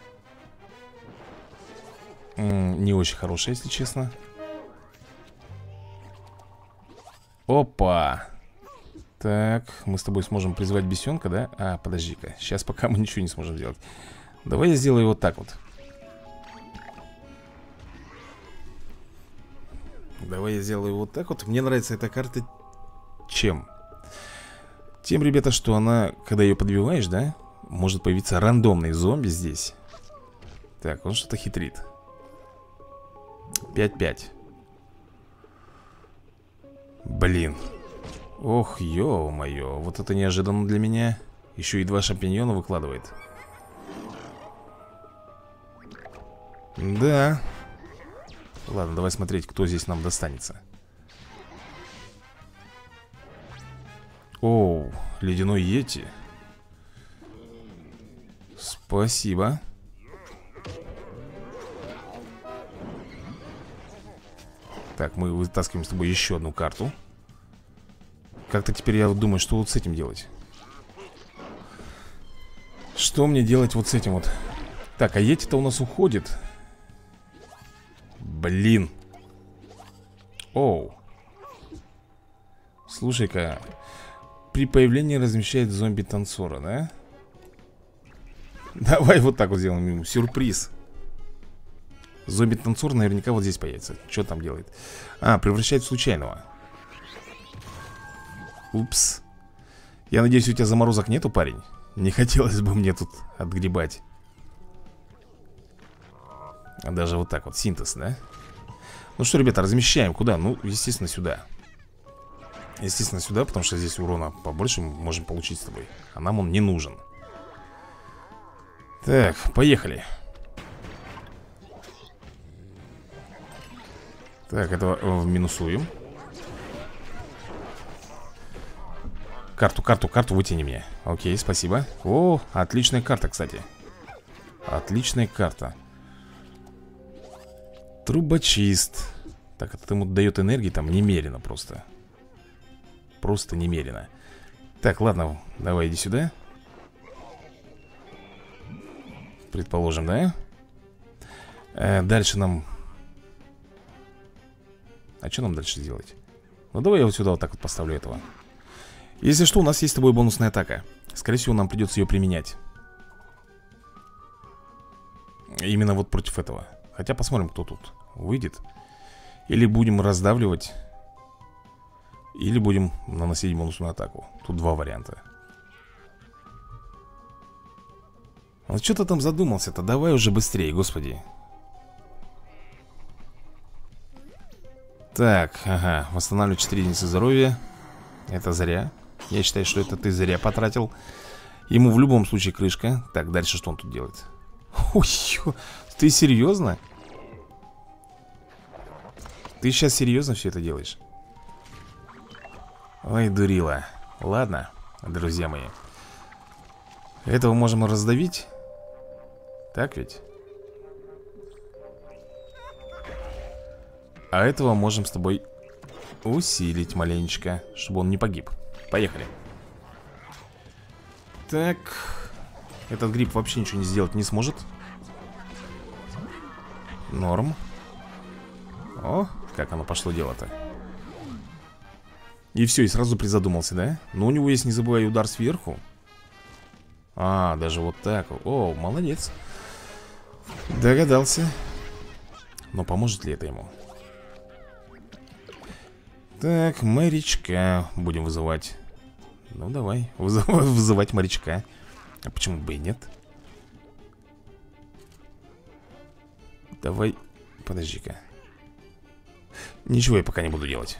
Не очень хорошая, если честно. Опа. Так, мы с тобой сможем призвать бесенка, да? А, подожди-ка, сейчас пока мы ничего не сможем сделать. Давай я сделаю вот так вот. Давай я сделаю вот так вот. Мне нравится эта карта. Чем? Тем, ребята, что она, когда ее подбиваешь, да, может появиться рандомный зомби здесь. Так, он что-то хитрит. 5-5. Блин. Ох, ё-моё. Вот это неожиданно для меня. Еще и 2 шампиньона выкладывает. Да. Ладно, давай смотреть, кто здесь нам достанется. Оу, ледяной йети. Спасибо. Так, мы вытаскиваем с тобой еще одну карту. Как-то теперь я думаю, что вот с этим делать. Что мне делать вот с этим вот? Так, а йети-то у нас уходит. Блин. Оу. Слушай-ка. При появлении размещает зомби-танцора, да? Давай вот так вот сделаем ему сюрприз. Зомби-танцор наверняка вот здесь появится. Что там делает? А, превращает в случайного. Упс. Я надеюсь, у тебя заморозок нету, парень? Не хотелось бы мне тут отгребать. А даже вот так вот, синтез, да? Ну что, ребята, размещаем. Куда? Ну, естественно, сюда. Естественно, сюда, потому что здесь урона побольше мы можем получить с тобой. А нам он не нужен. Так, поехали. Так, этого минусуем. Карту вытяни мне. Окей, спасибо. О, отличная карта, кстати. Отличная карта. Трубочист. Так, это ему дает энергии там немерено просто. Просто немерено. Так, ладно, давай иди сюда. Предположим, да? Дальше нам... А что нам дальше сделать? Ну, давай я вот сюда вот так вот поставлю этого. Если что, у нас есть с тобой бонусная атака. Скорее всего, нам придется ее применять. Именно вот против этого. Хотя посмотрим, кто тут выйдет. Или будем раздавливать, или будем наносить бонусную атаку. Тут 2 варианта. Ну что ты там задумался-то? Давай уже быстрее, господи. Так, ага, восстанавливаю 4 единицы здоровья. Это зря. Я считаю, что это ты зря потратил. Ему в любом случае крышка. Так, дальше что он тут делает? Ой, ты серьезно? Ты сейчас серьезно все это делаешь? Ой, дурила. Ладно, друзья мои. Этого можем раздавить. Так ведь? А этого можем с тобой усилить маленечко, чтобы он не погиб. Поехали. Так. Этот гриб вообще ничего не сделать не сможет. Норм. О, как оно пошло дело-то. И все, и сразу призадумался, да? Но у него есть, не забывай, удар сверху. А, даже вот так. О, молодец. Догадался. Но поможет ли это ему? Так, морячка будем вызывать. Ну, давай, вызывать морячка. А почему бы и нет? Давай, подожди-ка. Ничего я пока не буду делать.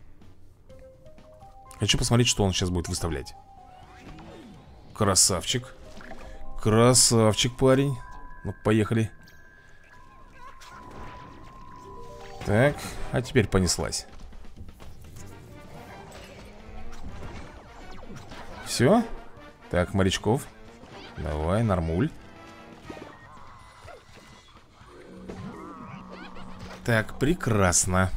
Хочу посмотреть, что он сейчас будет выставлять. Красавчик. Красавчик, парень. Ну, поехали. Так, а теперь понеслась. Все? Так, морячков. Давай, нормуль. Так, прекрасно.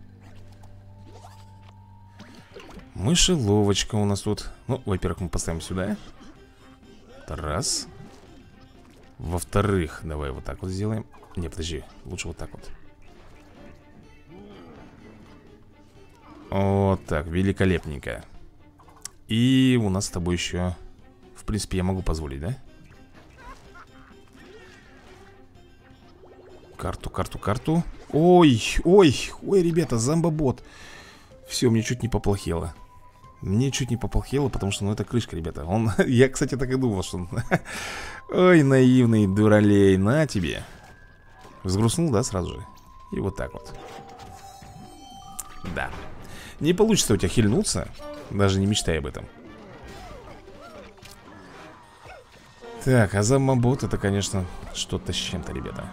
Мышеловочка у нас тут. Ну, во-первых, мы поставим сюда. Раз. Во-вторых, давай вот так вот сделаем. Не, подожди, лучше вот так вот. Вот так, великолепненько. И у нас с тобой еще... В принципе, я могу позволить, да? Карту. Ой, ребята, зомбобот. Все, мне чуть не поплохело. Мне чуть не поплохело, потому что, ну, это крышка, ребята. Он... Я, кстати, так и думал, что он... Ой, наивный дуралей, на тебе. Взгрустнул, да, сразу же? И вот так вот. Да. Не получится у тебя хильнуться. Даже не мечтай об этом. Так, а зомбобот это, конечно, что-то с чем-то, ребята.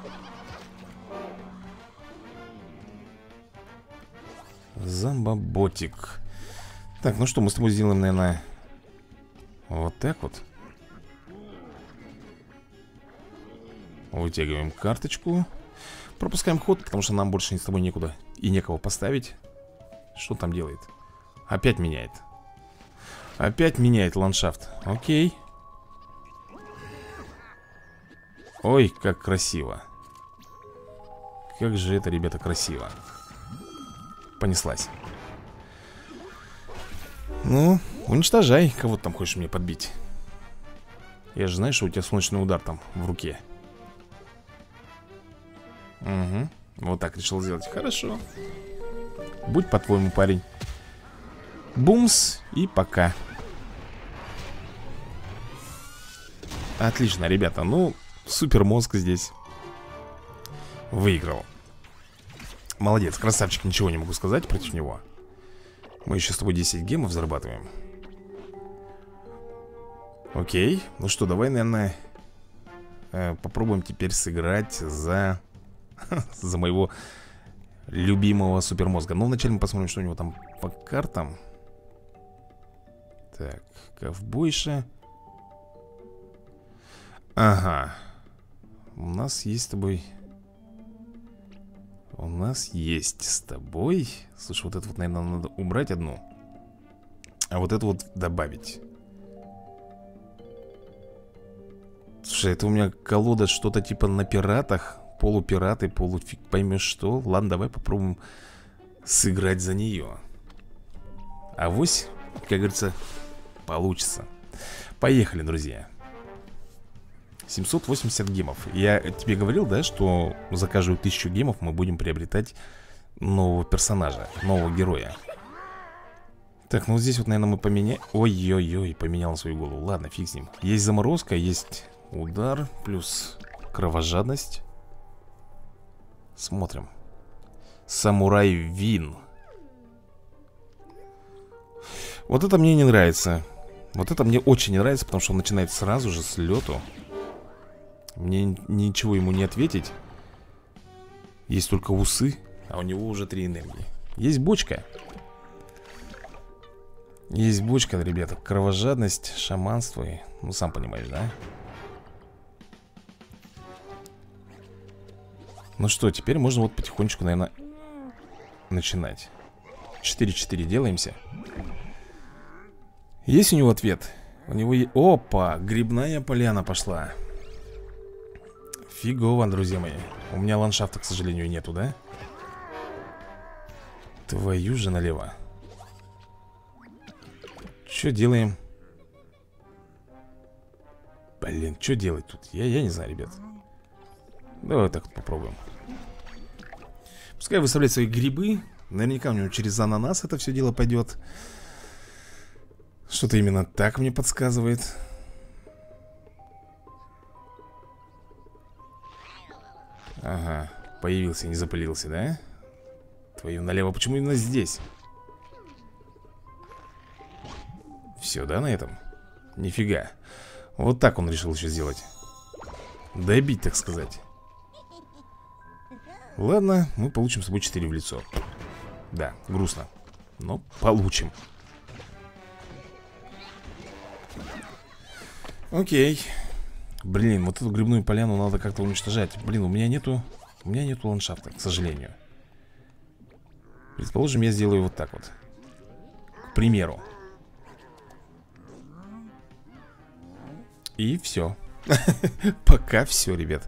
Зомбоботик. Так, ну что, мы с тобой сделаем, наверное, вот так вот. Вытягиваем карточку. Пропускаем ход, потому что нам больше с тобой некуда и некого поставить. Что там делает? Опять меняет. Опять меняет ландшафт. Окей. Ой, как красиво. Как же это, ребята, красиво. Понеслась. Ну, уничтожай, кого ты там хочешь мне подбить. Я же знаю, что у тебя солнечный удар там в руке. Угу. Вот так решил сделать. Хорошо. Будь по-твоему, парень. Бумс и пока. Отлично, ребята. Ну, супер мозг здесь выиграл. Молодец, красавчик, ничего не могу сказать против него. Мы еще с тобой 10 гемов зарабатываем. Окей, ну что, давай, наверное, попробуем теперь сыграть за за моего любимого супермозга. Но вначале мы посмотрим, что у него там по картам. Так, ковбойша. Ага. У нас есть с тобой... У нас есть с тобой... Слушай, вот это вот, наверное, надо убрать одну. А вот это вот добавить. Слушай, это у меня колода что-то типа на пиратах. Полупираты, полуфиг поймешь что. Ладно, давай попробуем сыграть за нее. Авось, как говорится, получится. Поехали, друзья. 780 гемов. Я тебе говорил, да, что за каждую 1000 гемов мы будем приобретать нового персонажа, нового героя. Так, ну вот здесь вот, наверное, мы поменяем... Ой-ой-ой, поменял свою голову. Ладно, фиг с ним. Есть заморозка, есть удар, плюс кровожадность. Смотрим. Самурай Вин. Вот это мне не нравится. Вот это мне очень не нравится, потому что он начинает сразу же с лету. Мне ничего ему не ответить. Есть только усы, а у него уже 3 энергии. Есть бочка. Есть бочка, ребята. Кровожадность, шаманство и... Ну, сам понимаешь, да? Ну что, теперь можно вот потихонечку, наверное, начинать. 4-4 делаемся. Есть у него ответ? У него есть... Опа, грибная поляна пошла. Фигово, друзья мои. У меня ландшафта, к сожалению, нету, да? Твою же налево. Что делаем? Блин, что делать тут? Я не знаю, ребят. Давай вот так вот попробуем. Пускай выставляет свои грибы. Наверняка у него через ананас это все дело пойдет. Что-то именно так мне подсказывает. Ага, появился, не запылился, да? Твою налево, почему именно здесь? Все, да, на этом? Нифига. Вот так он решил еще сделать. Добить, так сказать. Ладно, мы получим с собой 4 в лицо. Да, грустно, но получим. Окей. Блин, вот эту грибную поляну надо как-то уничтожать. Блин, у меня нету ландшафта, к сожалению. Предположим, я сделаю вот так вот. К примеру. И все. Пока все, ребят.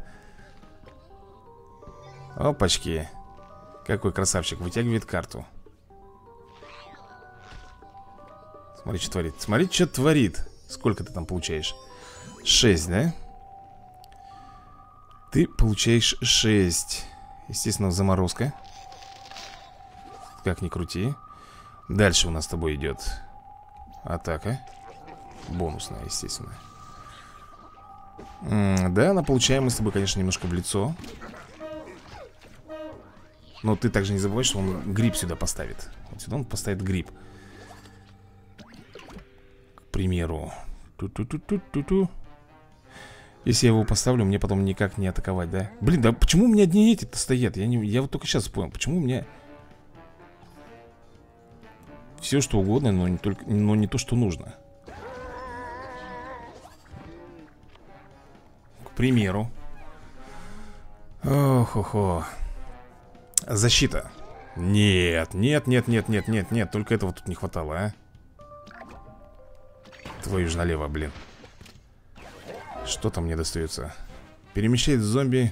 Опачки. Какой красавчик, вытягивает карту. Смотри, что творит. Смотри, что творит. Сколько ты там получаешь? 6, да? Ты получаешь 6. Естественно, заморозка. Как ни крути. Дальше у нас с тобой идет атака. Бонусная, естественно. Да, она получаем мы с тобой, конечно, немножко в лицо. Но ты также не забывай, что он гриб сюда поставит. Вот сюда он поставит гриб. К примеру. Ту-ту-ту-ту-ту-ту. Если я его поставлю, мне потом никак не атаковать, да? Блин, да почему у меня одни эти-то стоят? Я вот только сейчас понял, почему у меня все что угодно, но не то, что нужно. К примеру. Ох-охо. Защита. Нет, нет, нет, нет, нет, нет, нет. Только этого тут не хватало, а. Твою ж налево, блин. Что там мне достается? Перемещает зомби,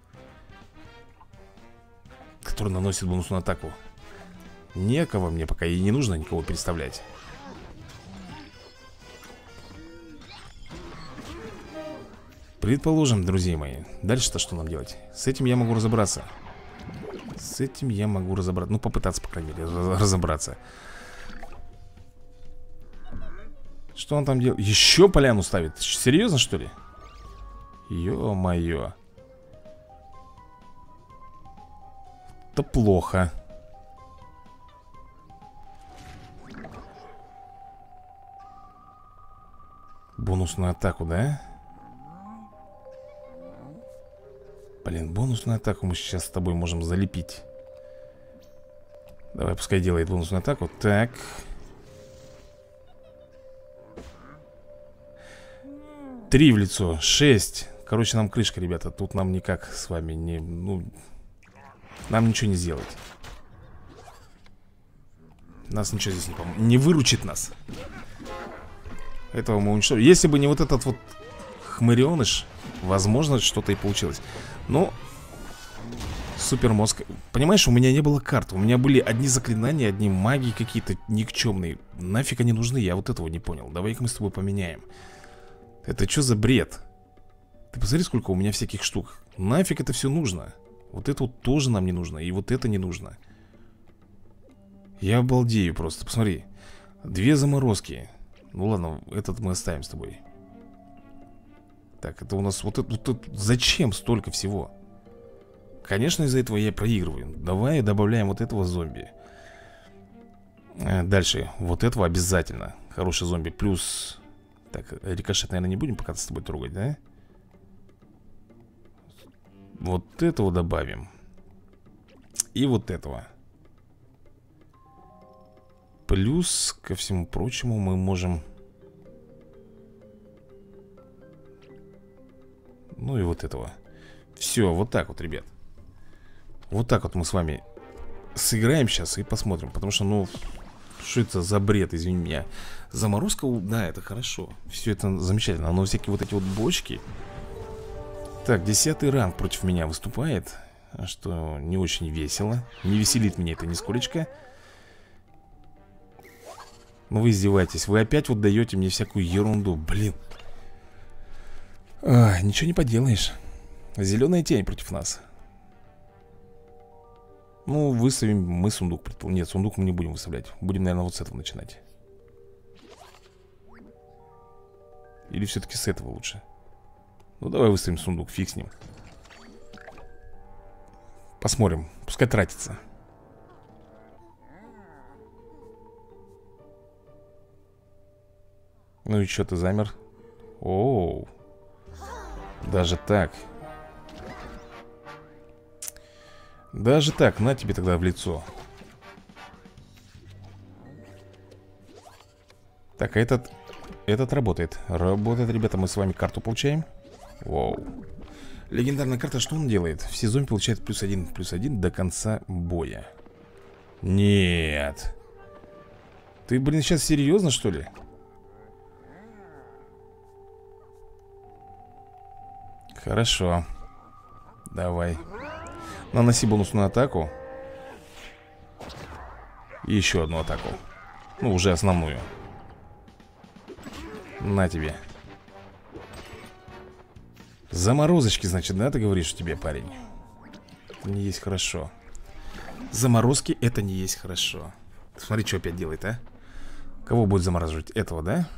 который наносит бонусную атаку. Некого мне пока и не нужно никого переставлять. Предположим, друзья мои. Дальше-то что нам делать? С этим я могу разобраться. С этим я могу разобраться. Ну, попытаться, по крайней мере, разобраться. Что он там делает? Еще поляну ставит? Серьезно, что ли? Ё-моё. Это плохо. Бонусную атаку, да? Блин, бонусную атаку мы сейчас с тобой можем залепить. Давай, пускай делает бонусную атаку. Так. Три в лицо, 6. Короче, нам крышка, ребята. Тут нам никак с вами не... Ну, нам ничего не сделать. Нас ничего здесь не выручит нас. Этого мы уничтожим. Если бы не вот этот вот хмыреныш, возможно, что-то и получилось. Но супер мозг. Понимаешь, у меня не было карт. У меня были одни заклинания, одни магии какие-то никчемные. Нафиг они нужны, я вот этого не понял. Давай-ка мы с тобой поменяем. Это что за бред? Ты посмотри, сколько у меня всяких штук. Нафиг это все нужно? Вот это вот тоже нам не нужно. И вот это не нужно. Я обалдею просто, посмотри. 2 заморозки. Ну ладно, этот мы оставим с тобой. Так, это у нас вот это зачем столько всего? Конечно, из-за этого я проигрываю. Давай добавляем вот этого зомби. Дальше, вот этого обязательно. Хороший зомби, плюс... Так, рикошет, наверное, не будем пока с тобой трогать, да? Вот этого добавим. И вот этого. Плюс, ко всему прочему, мы можем... Ну и вот этого. Все, вот так вот, ребят. Вот так вот мы с вами сыграем сейчас и посмотрим. Потому что, ну, что это за бред, извини меня. Заморозка, да, это хорошо. Все это замечательно, но всякие вот эти вот бочки. Так, 10-й ранг против меня выступает. Что не очень весело. Не веселит меня это нисколечко. Ну вы издеваетесь. Вы опять вот даете мне всякую ерунду. Блин. Ничего не поделаешь. Зеленая тень против нас. Ну, выставим мы сундук. Нет, сундук мы не будем выставлять. Будем, наверное, вот с этого начинать. Или все-таки с этого лучше? Ну, давай выставим сундук, фиг с ним. Посмотрим, пускай тратится. Ну и что, ты замер? Оу. Даже так. Даже так, на тебе тогда в лицо. Так, а этот работает. Работает, ребята, мы с вами карту получаем. Вау. Легендарная карта, что он делает? Все зомби получают +1/+1 до конца боя. Нет. Ты, блин, сейчас серьезно, что ли? Хорошо. Давай. Наноси бонусную атаку. И еще одну атаку. Ну, уже основную. На тебе. Заморозочки, значит, да, ты говоришь тебе, парень? Это не есть хорошо. Заморозки, это не есть хорошо. Смотри, что опять делает, а? Кого будет замораживать? Этого, да?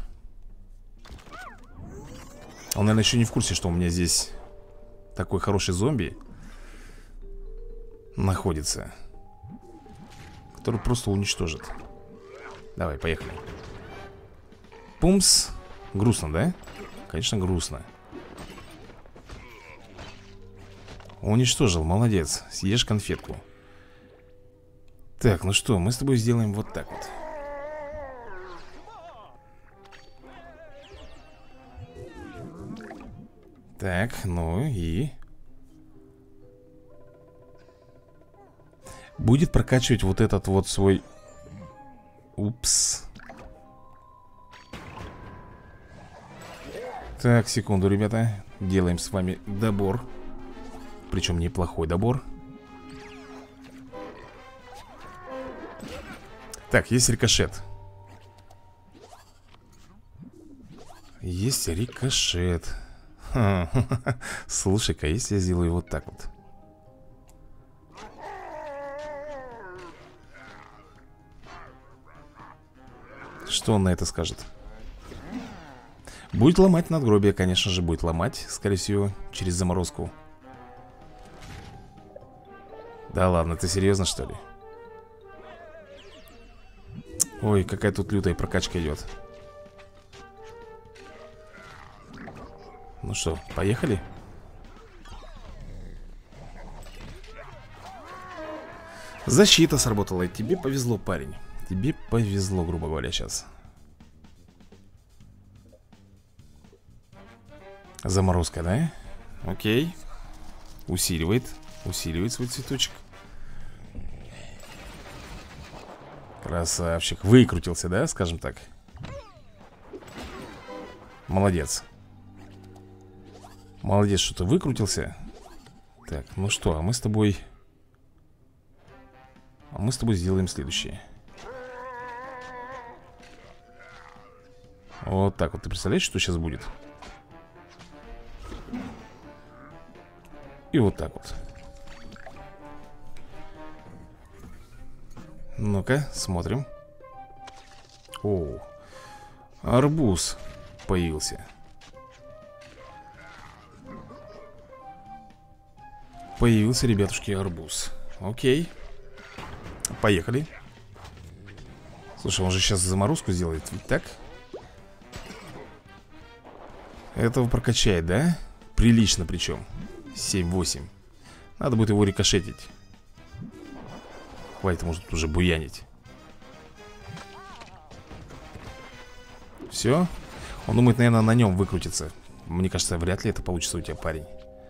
Он, наверное, еще не в курсе, что у меня здесь такой хороший зомби находится. который просто уничтожит. Давай, поехали. Пумс. Грустно, да? Конечно, грустно. Уничтожил, молодец. Съешь конфетку. Так, ну что, мы с тобой сделаем вот так вот. Так, ну и... Будет прокачивать вот этот вот свой... Упс. Так, секунду, ребята. Делаем с вами добор. Причем неплохой добор. Так, есть рикошет. Есть рикошет. Слушай-ка, если я сделаю вот так вот. Что он на это скажет? Будет ломать надгробие, конечно же, будет ломать, скорее всего, через заморозку. Да ладно, ты серьезно, что ли? Ой, какая тут лютая прокачка идет. Ну что, поехали? Защита сработала, и тебе повезло, парень. Тебе повезло, грубо говоря, сейчас. Заморозка, да? Окей. Усиливает. Усиливает свой цветочек. Красавчик. Выкрутился, да, скажем так. Молодец. Молодец, что ты выкрутился. Так, ну что, а мы с тобой сделаем следующее. Вот так вот, ты представляешь, что сейчас будет? И вот так вот. Ну-ка, смотрим. О, арбуз появился. Появился, ребятушки, арбуз. Окей. Поехали. Слушай, он же сейчас заморозку сделает, ведь так? Этого прокачает, да? Прилично причем. 7-8. Надо будет его рикошетить. Хватит, может, уже буянить. Все. Он думает, наверное, на нем выкрутиться. Мне кажется, вряд ли это получится у тебя, парень.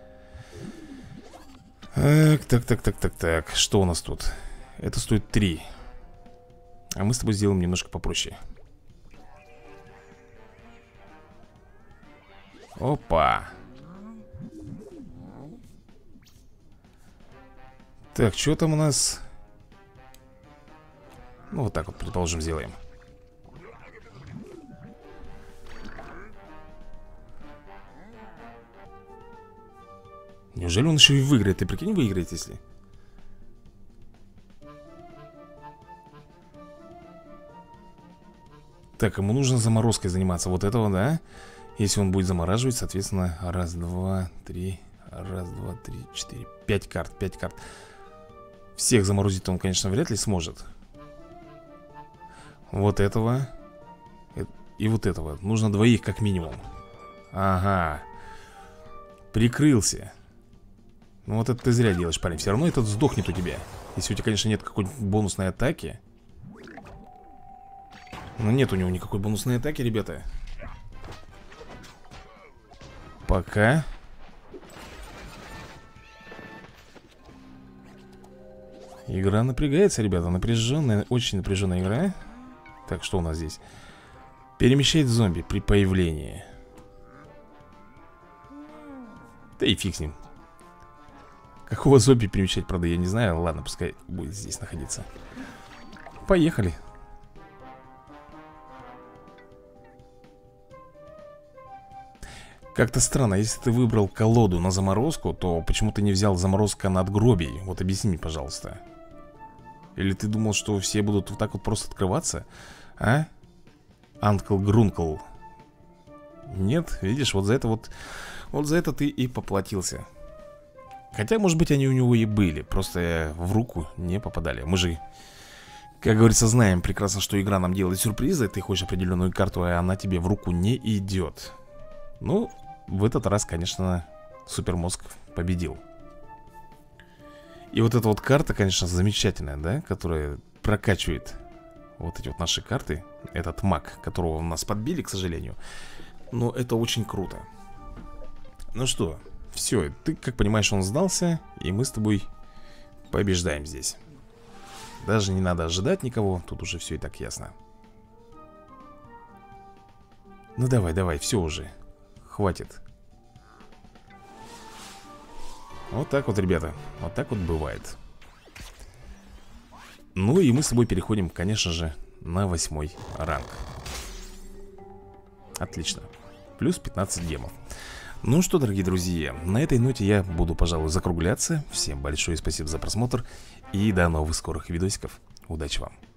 Так. Что у нас тут? Это стоит 3. А мы с тобой сделаем немножко попроще. Опа. Так, что там у нас? Ну, вот так вот, предположим, сделаем. Неужели он еще и выиграет? Ты прикинь, выиграет, если... Так, ему нужно заморозкой заниматься. Вот этого, да? Если он будет замораживать, соответственно, раз, два, три, 4, 5 карт, 5 карт. Всех заморозить он, конечно, вряд ли сможет. Вот этого и вот этого. Нужно двоих как минимум. Ага. Прикрылся. Ну вот это ты зря делаешь, парень. Все равно этот сдохнет у тебя. Если у тебя, конечно, нет какой-нибудь бонусной атаки. Но нет у него никакой бонусной атаки, ребята. Пока. Игра напрягается, ребята. Напряженная, очень напряженная игра. Так, что у нас здесь? Перемещает зомби при появлении. Да и фиг с ним. Какого зомби перемещать, правда, я не знаю. Ладно, пускай будет здесь находиться. Поехали. Как-то странно, если ты выбрал колоду на заморозку, то почему ты не взял заморозка надгробий? Вот объясни мне, пожалуйста. Или ты думал, что все будут вот так вот просто открываться? А? Анкл Грункл. Нет, видишь, вот за это вот за это ты и поплатился. Хотя, может быть, они у него и были, просто в руку не попадали. Мы же Как говорится, знаем прекрасно, что игра нам делает сюрпризы. Ты хочешь определенную карту, а она тебе в руку не идет. Ну, в этот раз, конечно, Супермозг победил. И вот эта вот карта, конечно, замечательная, да? Которая прокачивает вот эти вот наши карты. Этот маг, которого у нас подбили, к сожалению. Но это очень круто. Ну что, все, ты, как понимаешь, он сдался. И мы с тобой побеждаем здесь. Даже не надо ожидать никого. Тут уже все и так ясно. Ну давай, давай, все уже. Хватит. Вот так вот, ребята. Вот так вот бывает. Ну и мы с тобой переходим, конечно же, на 8 ранг. Отлично. Плюс 15 гемов. Ну что, дорогие друзья, на этой ноте я буду, пожалуй, закругляться. Всем большое спасибо за просмотр. И до новых скорых видосиков. Удачи вам.